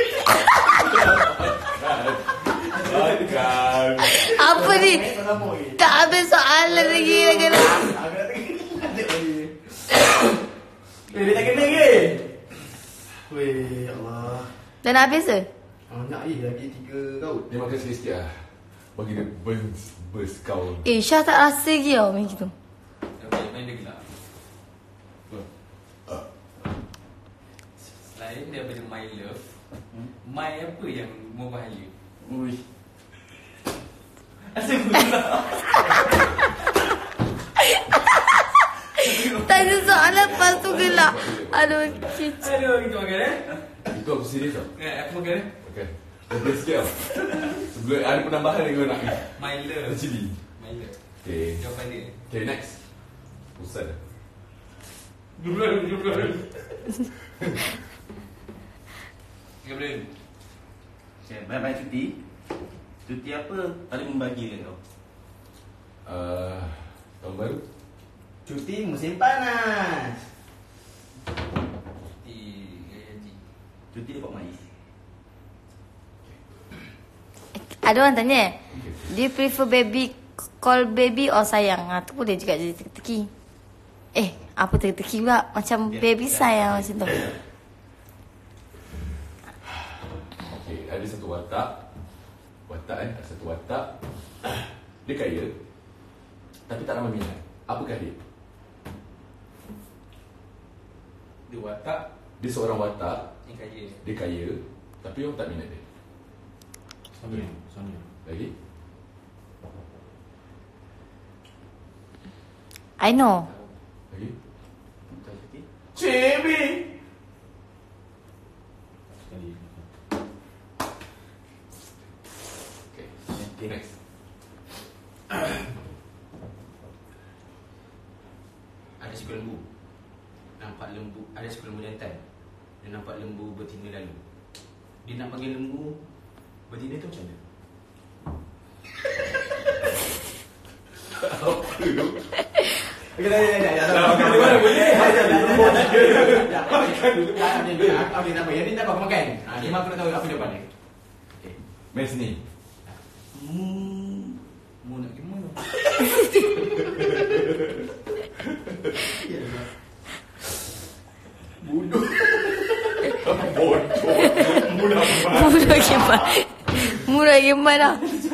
S5: Takkan.
S2: Apa ni? Tak habis soalan lagi. Lagi dah.
S1: Eh, dia tak kena ke? Weh, Allah.
S2: Dah nak habis ke?
S1: Banyak eh, lagi tiga kau.
S5: Dia makan sikit-sikit lah. Bagi dia burns, burst kau.
S2: Eh, Syah tak rasa lagi tau macam tu.
S4: Yang paling dia gelap. Selain daripada My Love,
S3: Hmm.
S4: My apa yang more bahaya?
S3: Ui.
S2: Tanya soalan lepas tu gelak. Aduh.
S4: Aduh, kita makan eh.
S5: Itu aku serius tau.
S4: Eh, aku makan eh.
S5: Okay. Lebih sikit tau. Sebelum ada penambahan yang kau nak ni.
S4: Milo.
S5: Cili.
S4: Milo.
S5: Okay.
S4: Jawapan dia.
S5: Okay, next. Bosan dah.
S4: Duluan, duluan. Gabriel.
S3: Okay, banyak-banyak cuti. Cuti apa paling membahagiakan kau?
S5: Uh, tahun baru?
S3: Cuti musim panas.
S4: Di gaji.
S3: Cuti dapat mais.
S2: Ada orang tanya, do you prefer baby call baby or sayang? Ha, tu boleh juga jadi teki-teki. Eh, apa teki-teki pula? Macam
S3: Ya,
S2: baby
S3: ya.
S2: sayang macam tu.
S5: Okay, ada satu watak. Watak kan, ada satu watak. Dia kaya. Tapi tak ramai minat. Apakah dia?
S4: Dia watak.
S5: Dia seorang watak.
S4: Ni kaya.
S5: Dia kaya. Tapi orang tak minat dia.
S4: Sonia. Sonia.
S5: Lagi?
S2: I know.
S5: Lagi?
S3: Betul cuti.
S5: Cibi!
S4: Sekali.
S5: Okay, okay, next.
S1: Ada seekor lembu. Nampak lembu, ada seekor lembu jantan. Dia nampak lembu betina lalu. Dia nak panggil lembu betina tu macam mana?
S3: Okey, dah, dah, dah, dah.
S5: Makan di mana boleh?
S1: Apa dia nama? Yang ni tak apa makan. Ha, dia makan nak tahu apa jawapan dia. Okey.
S5: Mes ni.
S3: Hmm.
S4: Mu nak pergi mana?
S5: Bodoh. Bodoh. Mudah banget.
S2: Murah gimana? Murah gimana?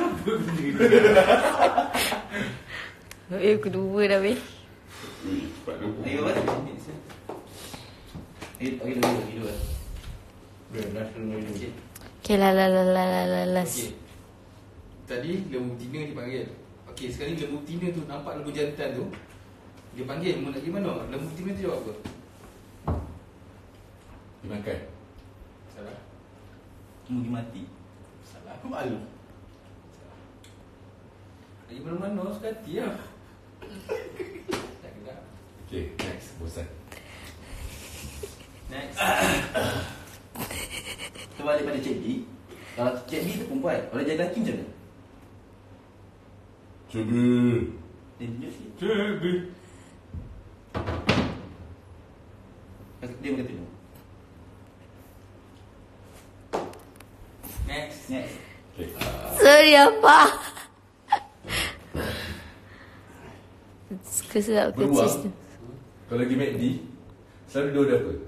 S2: Eh, kedua dah weh.
S5: Cepat lupa.
S3: Ayo, apa? Ayo, okey, dulu, lagi dua.
S1: Okey.
S2: Okay, lah, lah, lah, lah, lah, lah, lah.
S4: Okey. Tadi lembu betina dipanggil. Okey, sekarang lembu betina tu nampak lembu jantan tu. Dia panggil, mu nak pergi mana? Lembu betina tu jawab apa?
S5: Dimakan.
S4: Salah.
S3: Mungkin mati.
S4: Salah.
S3: Malu.
S4: Lagi mana-mana sekati lah. Tak kena.
S5: Okay, next. Bosan.
S3: Next. Terbalik pada Cik B. Kalau Cik B tu perempuan, kalau jadi lelaki macam mana?
S5: Cibi.
S3: Dia tunjuk sikit.
S4: Cibi.
S3: Dia boleh tunjuk.
S4: Next.
S3: Next.
S5: Okay.
S2: Sorry, apa? Suka sedap ke
S5: Beruang.
S2: cheese tu?
S5: Kalau pergi McD, selalu dia order apa?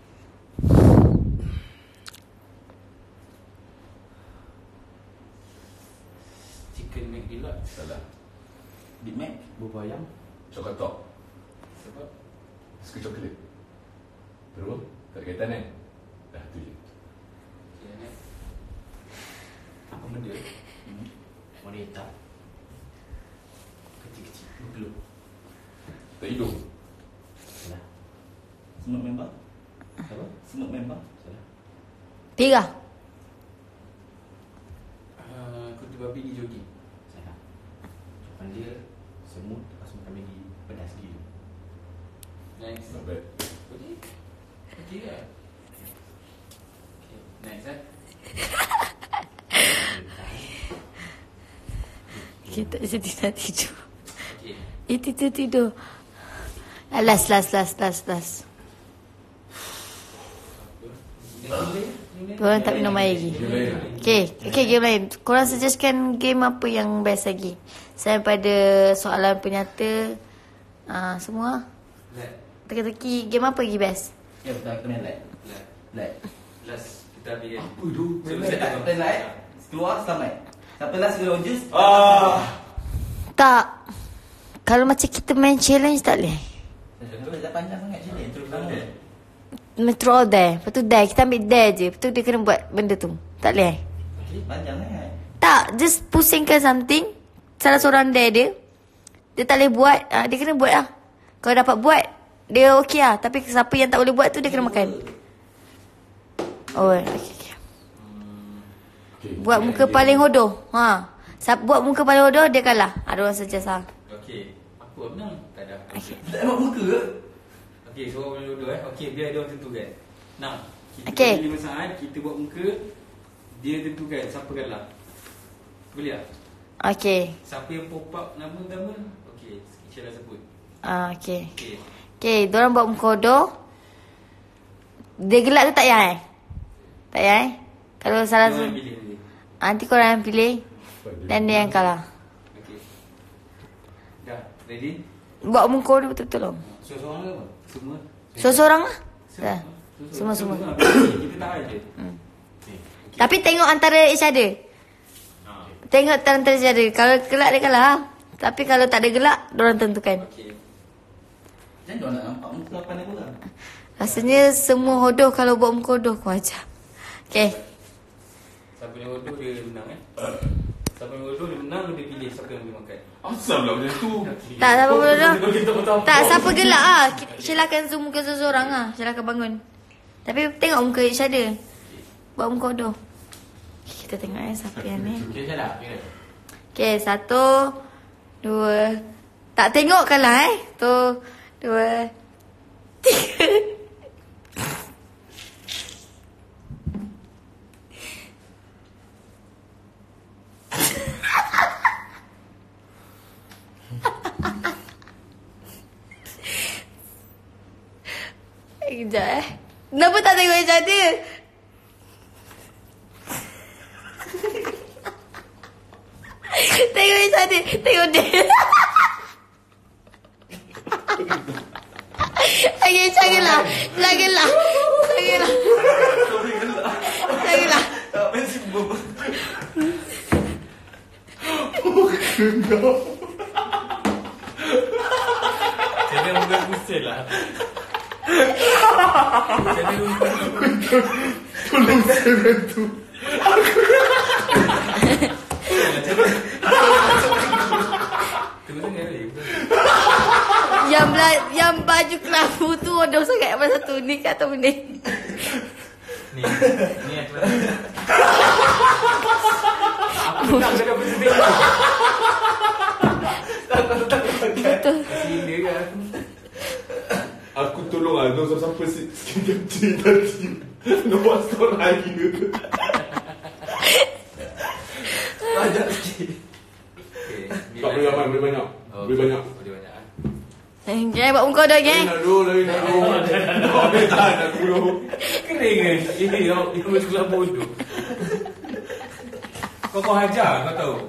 S4: Chicken McDeluxe.
S5: Salah.
S3: Big Mac.
S1: Bubur ayam.
S5: Coklat top.
S4: Sebab
S5: Suka coklat. Terus? Tak ada kaitan kan? Dah, tu je.
S4: okay, next. Apa benda?
S3: Hmm.
S1: Warna hitam. Kecil-kecil. Bergeluk.
S5: Tak hidung.
S1: Salah.
S3: Semut member.
S1: Apa?
S3: Semut member.
S1: Salah.
S2: Tiga.
S4: Uh, kutu babi di jogging.
S1: Salah. Jawapan dia semut lepas makan Maggi pedas gila.
S4: Next.
S5: Not bad.
S4: Okey. Okey lah. Okay. Next eh.
S2: Kita sedih tidur.
S4: Okey.
S2: Eh, tidur, tidur. Ah, Last, last, last, last, last. Korang tak minum air lagi.
S5: Game lain.
S2: Okay, okay, game lain. Korang suggestkan game apa yang best lagi? Selain pada soalan penyata, uh, semua.
S4: Let.
S2: Teka-teki, game apa lagi best?
S3: Ya, betul. Kita main light.
S4: Let.
S3: Light.
S4: Last kita ambil kan.
S5: Apa tu?
S3: Kita light. Keluar, selamat. Siapa last kena ujus?
S5: Ah.
S2: Tak. Kalau macam kita main challenge tak boleh.
S3: Dah panjang sangat sini. Terus lama.
S2: Metro dare. Lepas tu dare. Kita ambil dare je. Lepas tu dia kena buat benda tu. Tak boleh.
S3: Panjang sangat.
S2: Tak. Just pusingkan something. Salah seorang dare dia. Dia tak boleh buat. Uh, dia kena buat lah. Kalau dapat buat, dia okey lah. Tapi siapa yang tak boleh buat tu dia kena makan. Oh, okey. Okay.
S5: Okay.
S2: Buat muka paling hodoh. Ha. Siapa buat muka paling hodoh dia kalah. Ada orang saja sah.
S4: Okey. Aku menang. Tak ada.
S2: Okey.
S3: Tak nak muka ke?
S4: Okey, so orang dua-dua eh. Okey, biar dia orang tentukan. Nah, kita
S2: Okey.
S4: pilih lima saat, kita buat muka, dia tentukan siapa kalah. Boleh tak?
S2: Okey.
S4: Siapa yang pop up nama pertama? Okey, Syahla sebut.
S2: Ah, okey.
S4: Okey.
S2: Okey, diorang buat muka hodoh. Dia gelak tu tak payah eh? Tak payah eh? Kalau salah
S4: Dia
S2: tu
S4: orang pilih nanti.
S2: nanti korang yang pilih. Dan dia yang kalah.
S4: Okey. Dah, ready?
S2: Buat muka hodoh betul-betul lah.
S1: Seorang ke apa?
S4: Semua.
S2: Seorang lah. Dah. Semua semua.
S4: Kita tahan je.
S2: Hmm.
S1: Okay.
S2: Tapi tengok antara each other.
S4: Ha.
S2: Tengok antara each other. Kalau gelak dia kalah. Tapi kalau tak ada gelak, diorang tentukan.
S4: Okey.
S3: Macam mana nak nampak muka pandai korang?
S2: Rasanya semua hodoh kalau buat muka hodoh kau ajar. Okay.
S4: Siapa yang bodoh dia menang eh. Siapa yang bodoh dia menang, dia pilih siapa yang boleh makan.
S5: Asal pula macam tu.
S2: Tak, siapa bodoh.
S4: Kita betul.
S2: Tak, siapa gelak ah. Sheila akan zoom muka seseorang ah. Sheila akan bangun. Tapi tengok muka each other. Buat muka hodoh. Kita tengok eh siapa yang ni.
S1: Okay, saya dah. Okay.
S2: Okay, satu, dua. Tak tengok kalah eh. Tu, dua, tiga. Kejap eh. Kenapa tak tengok each other? Tengok each other. Tengok dia. Okay, janganlah. Janganlah. Janganlah. Janganlah.
S3: Tak mesti berbual.
S4: Jangan muka pusing lah. Jangan muka
S5: Tolong saya bantu.
S4: Tengok ni.
S2: Yang bela- yang baju kelabu tu hodoh sangat apa satu ni kat atas ni.
S4: Ni. Ni aku. Aku tak cakap pusing.
S2: Betul.
S4: Sini kan.
S5: Aku tolong lah. Don't siapa-siapa sikit kecil tadi. Nombor skor lagi.
S3: Banyak sikit.
S4: Okey.
S5: Tak boleh ramai, boleh banyak. Boleh banyak.
S4: Boleh banyak.
S2: Okay, buat muka hodoh okay.
S5: Nak dulu lagi nak dulu. Tak boleh tahan aku dulu.
S4: Kering kan? Ini yang yang macam bodoh. Kau kau hajar, kau tahu.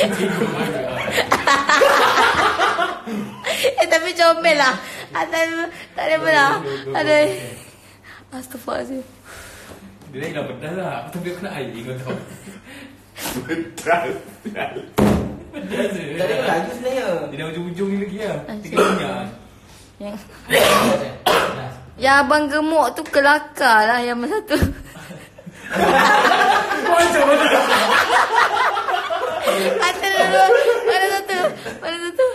S2: Eh tapi comel lah. Ada tak ada apa lah. Ada. Astaghfirullahaladzim.
S4: Dia ni dah pedas lah. Tapi aku nak air, kau tahu.
S5: Betul.
S4: Pedas je.
S3: Tak tengok lagi sebenarnya.
S4: Dia dah ujung-ujung ni lagi lah.
S2: Ah,
S4: Tiga minyak.
S2: Yang Yang abang gemuk tu kelakar lah yang satu.
S4: Macam mana?
S2: Ada dulu. Mana satu? Mana satu?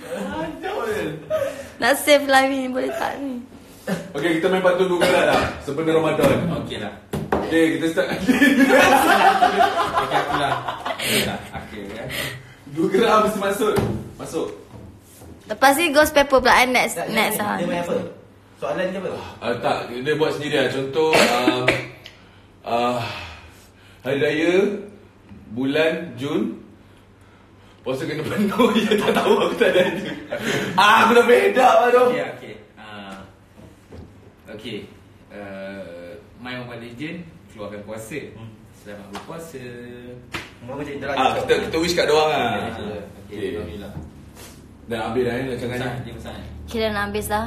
S2: Nak save lah ni. Boleh tak ni?
S5: Okay, kita main patut dua gerak lah. Sebelum Ramadan.
S4: Okey lah.
S5: Okay, kita start lagi.
S4: Okey, aku lah. Okey lah. Okey ya.
S5: Dua gerak mesti masuk. Masuk.
S2: Lepas ni ghost paper pula. eh, Next.
S3: Tak,
S2: Next lah.
S3: Dia main apa? Soalan dia apa?
S5: Uh, tak, dia buat sendiri lah. Contoh, um, uh, Hari Raya bulan Jun. Puasa kena penuh. Dia tak tahu aku tak ada idea. Ah, aku dah beda lah tu.
S4: Okey, okey. Ah. Okey. Uh, main Mobile Legend, keluarkan puasa. Selamat berpuasa.
S3: Mau macam interaksi.
S5: Ah, kita, kita wish kat diorang lah.
S4: Okey,
S5: Okay.
S4: alhamdulillah.
S5: Dah ambil dah ni rancangan ni.
S4: Pesan, dia pesan.
S2: Kira nak habis dah.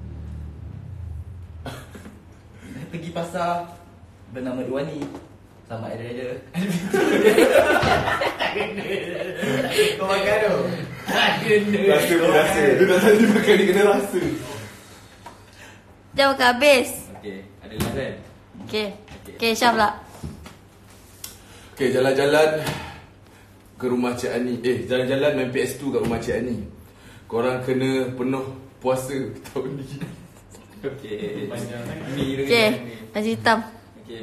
S3: Pergi pasar bernama Iwani. Sama Ada Ada. Kau makan tu.
S5: Rasa tu, rasa. Dia tak tadi makan, dia kena rasa.
S2: Jom ke habis.
S4: Okey, ada last kan?
S2: Okay. Okay, Syah pula.
S5: Okay, jalan-jalan ke rumah Cik Ani. Eh, jalan-jalan main P S two kat rumah Cik Ani. Korang kena penuh puasa tahun ni.
S3: Okey.
S4: Panjang kan?
S3: Ni dengan
S2: Okay,
S3: ni.
S2: baju hitam.
S3: Okey.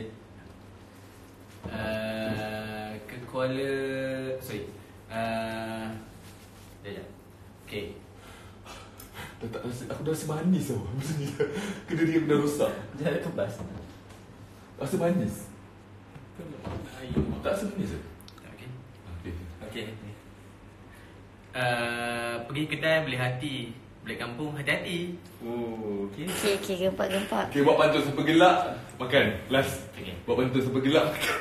S3: Uh, ke Kuala sorry. Uh, Sekejap. Okey.
S5: Dah tak rasa, aku dah rasa manis tau. Masa ni kena dia dah rosak.
S3: Jangan kebas.
S5: Rasa manis.
S3: Ayu.
S5: Tak rasa manis ke?
S3: Okey.
S5: Okey.
S3: Okey. Uh, pergi kedai beli hati, beli kampung hati-hati. Oh, okey.
S2: Okay, okay, gempak-gempak.
S5: Okey, buat pantun sampai gelap makan. Last.
S3: Okey.
S5: Buat pantun sampai gelap makan.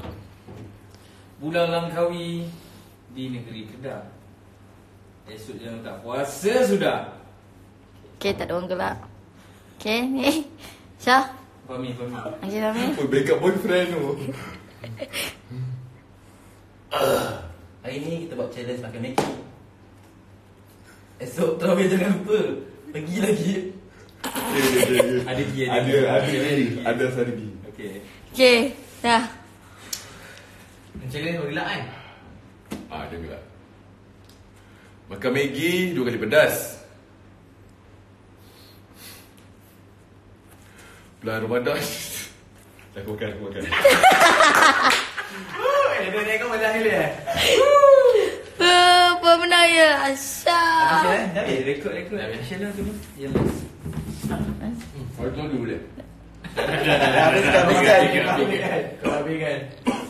S3: Bulan Langkawi di negeri Kedah. Esok jangan tak puasa sudah.
S2: Okay, tak ada orang gelap. Okay, ni. Syah.
S3: Fahmi, Fahmi.
S2: Okay, Fahmi.
S5: Oh, backup boyfriend tu.
S3: Hari ni kita buat challenge makan Maggi. Esok terawih jangan lupa. Pergi lagi.
S5: Okay, okay, okay.
S3: Ada dia,
S5: Ada,
S3: ada
S5: ada,
S3: dia.
S5: ada, ada strategi.
S3: Okey.
S2: Okay, dah.
S3: Challenge bergelak kan?
S5: Ah, dia gelap. Makan Maggi dua kali pedas. Bulan Ramadan. Aku makan, aku makan.
S3: Eh, dia tengok macam ni eh.
S2: Uh, pemenang ya, Syah.
S3: Dah habis rekod rekod. Action lah tu ni. Ya mas.
S5: Kau tu dulu boleh?
S3: Habiskan, habiskan. Kau habiskan.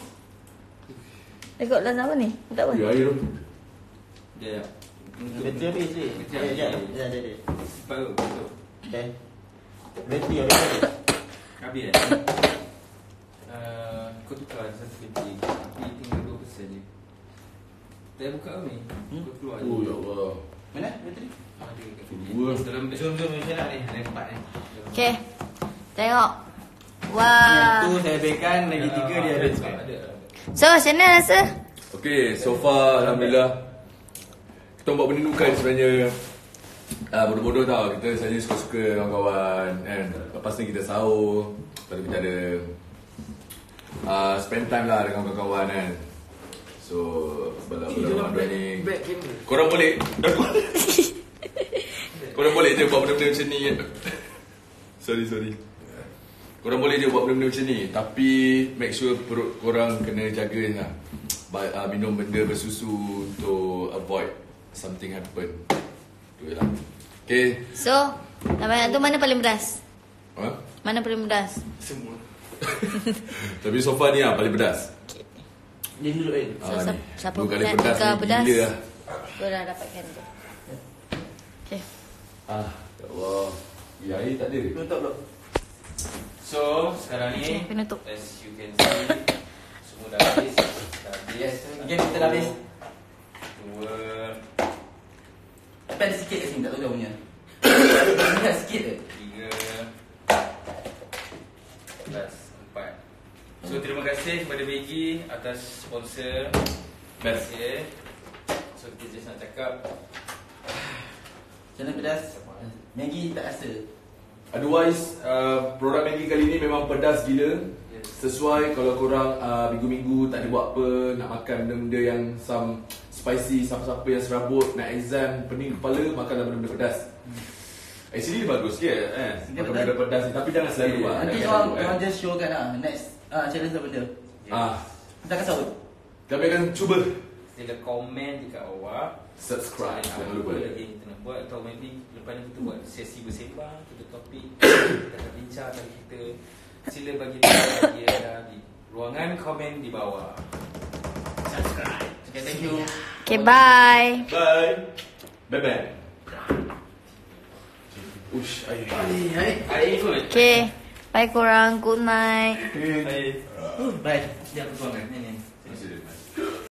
S2: Rekod last apa ni? Tak apa.
S5: Ya, air tu.
S3: Ya.
S6: Bateri habis je.
S3: Bateri
S6: Ya,
S3: habis.
S6: ya, ya, ya.
S3: Baru betul.
S6: Dan bateri habis.
S3: Habis eh? Uh, kau tukar ada satu bateri. Tapi tinggal dua persen je. Dah buka apa ni? Kau keluar je.
S5: Oh, ya Allah.
S6: Mana bateri?
S3: Ada kat
S5: Dua.
S3: dalam zoom zoom macam mana ni? Ada empat ni.
S2: Okay, tengok. Wah.
S6: Tu saya habiskan, lagi tiga dia habiskan.
S3: Ada.
S2: So, macam mana rasa?
S5: Okay, so far Alhamdulillah kita buat benda nukan sebenarnya. Ah, bodoh-bodoh tau. Kita saja suka-suka kawan-kawan kan. Lepas ni kita sahur. Lepas tu kita ada uh, spend time lah dengan kawan-kawan kan. So bulan-bulan Ramadan ni korang boleh korang boleh je buat benda-benda macam ni. Sorry sorry Korang boleh je buat benda-benda macam ni. Tapi make sure perut korang kena jaga lah. Ba- uh, Minum benda bersusu untuk avoid something happen. Tu je lah. Okay.
S2: So, namanya tu mana paling pedas?
S5: Ha?
S2: Mana paling pedas?
S5: Semua. Tapi so far ni lah paling pedas.
S6: Dia dulu eh.
S2: So,
S5: Ah,
S2: siapa,
S5: ni.
S2: siapa
S5: Dua kali
S2: pedas,
S5: pedas
S2: tiga
S5: ni
S2: pedas.
S5: gila lah.
S2: Kau dah dapatkan tu. Okay.
S5: Ah, ya Allah. Ya, air tak ada.
S6: Tutup dulu.
S3: So, sekarang ni
S2: Okay, penutup.
S3: as you can see semua dah habis. Dah habis.
S6: Yes, game kita dah habis.
S3: Dua.
S6: Tapi ada sikit kat sini, tak tahu dah punya. Ada sikit je.
S3: Tiga. Plus empat. So terima kasih kepada Maggi atas sponsor. Terima kasih. So kita just nak cakap
S6: Macam mana pedas? Maggi tak rasa.
S5: Otherwise, uh, produk Maggi kali ni memang pedas gila.
S3: Yes.
S5: Sesuai kalau korang uh, minggu-minggu tak ada buat apa, nak makan benda-benda yang some spicy, siapa-siapa yang serabut, nak exam, pening kepala, makanlah benda-benda pedas. Actually dia bagus sikit eh.
S6: Sikit
S5: Makan
S6: pedas.
S5: benda pedas ni, tapi jangan selalu lah.
S6: Nanti
S5: Jangan
S6: korang
S5: selalu,
S6: korang just show kan lah. Next ah challenge apa benda.
S5: Ah,
S6: Kita akan sahut.
S5: kami akan cuba
S3: sila komen dekat bawah.
S5: subscribe.
S3: Apa
S5: Jangan lupa.
S3: lagi kita nak buat, atau maybe lepas ni kita buat sesi bersembang, kita topik, kita akan bincang tadi kita. Sila bagi tahu dia ada di ruangan komen di bawah. Subscribe.
S6: Okay, thank you.
S2: Okay, bye.
S5: Bye. Bye-bye. Ush, air.
S3: Air, air kot.
S2: Okay, bye korang. Good night.
S3: Air.
S6: Bye. Dia aku tuangkan. Ni ni.
S5: Masih ada.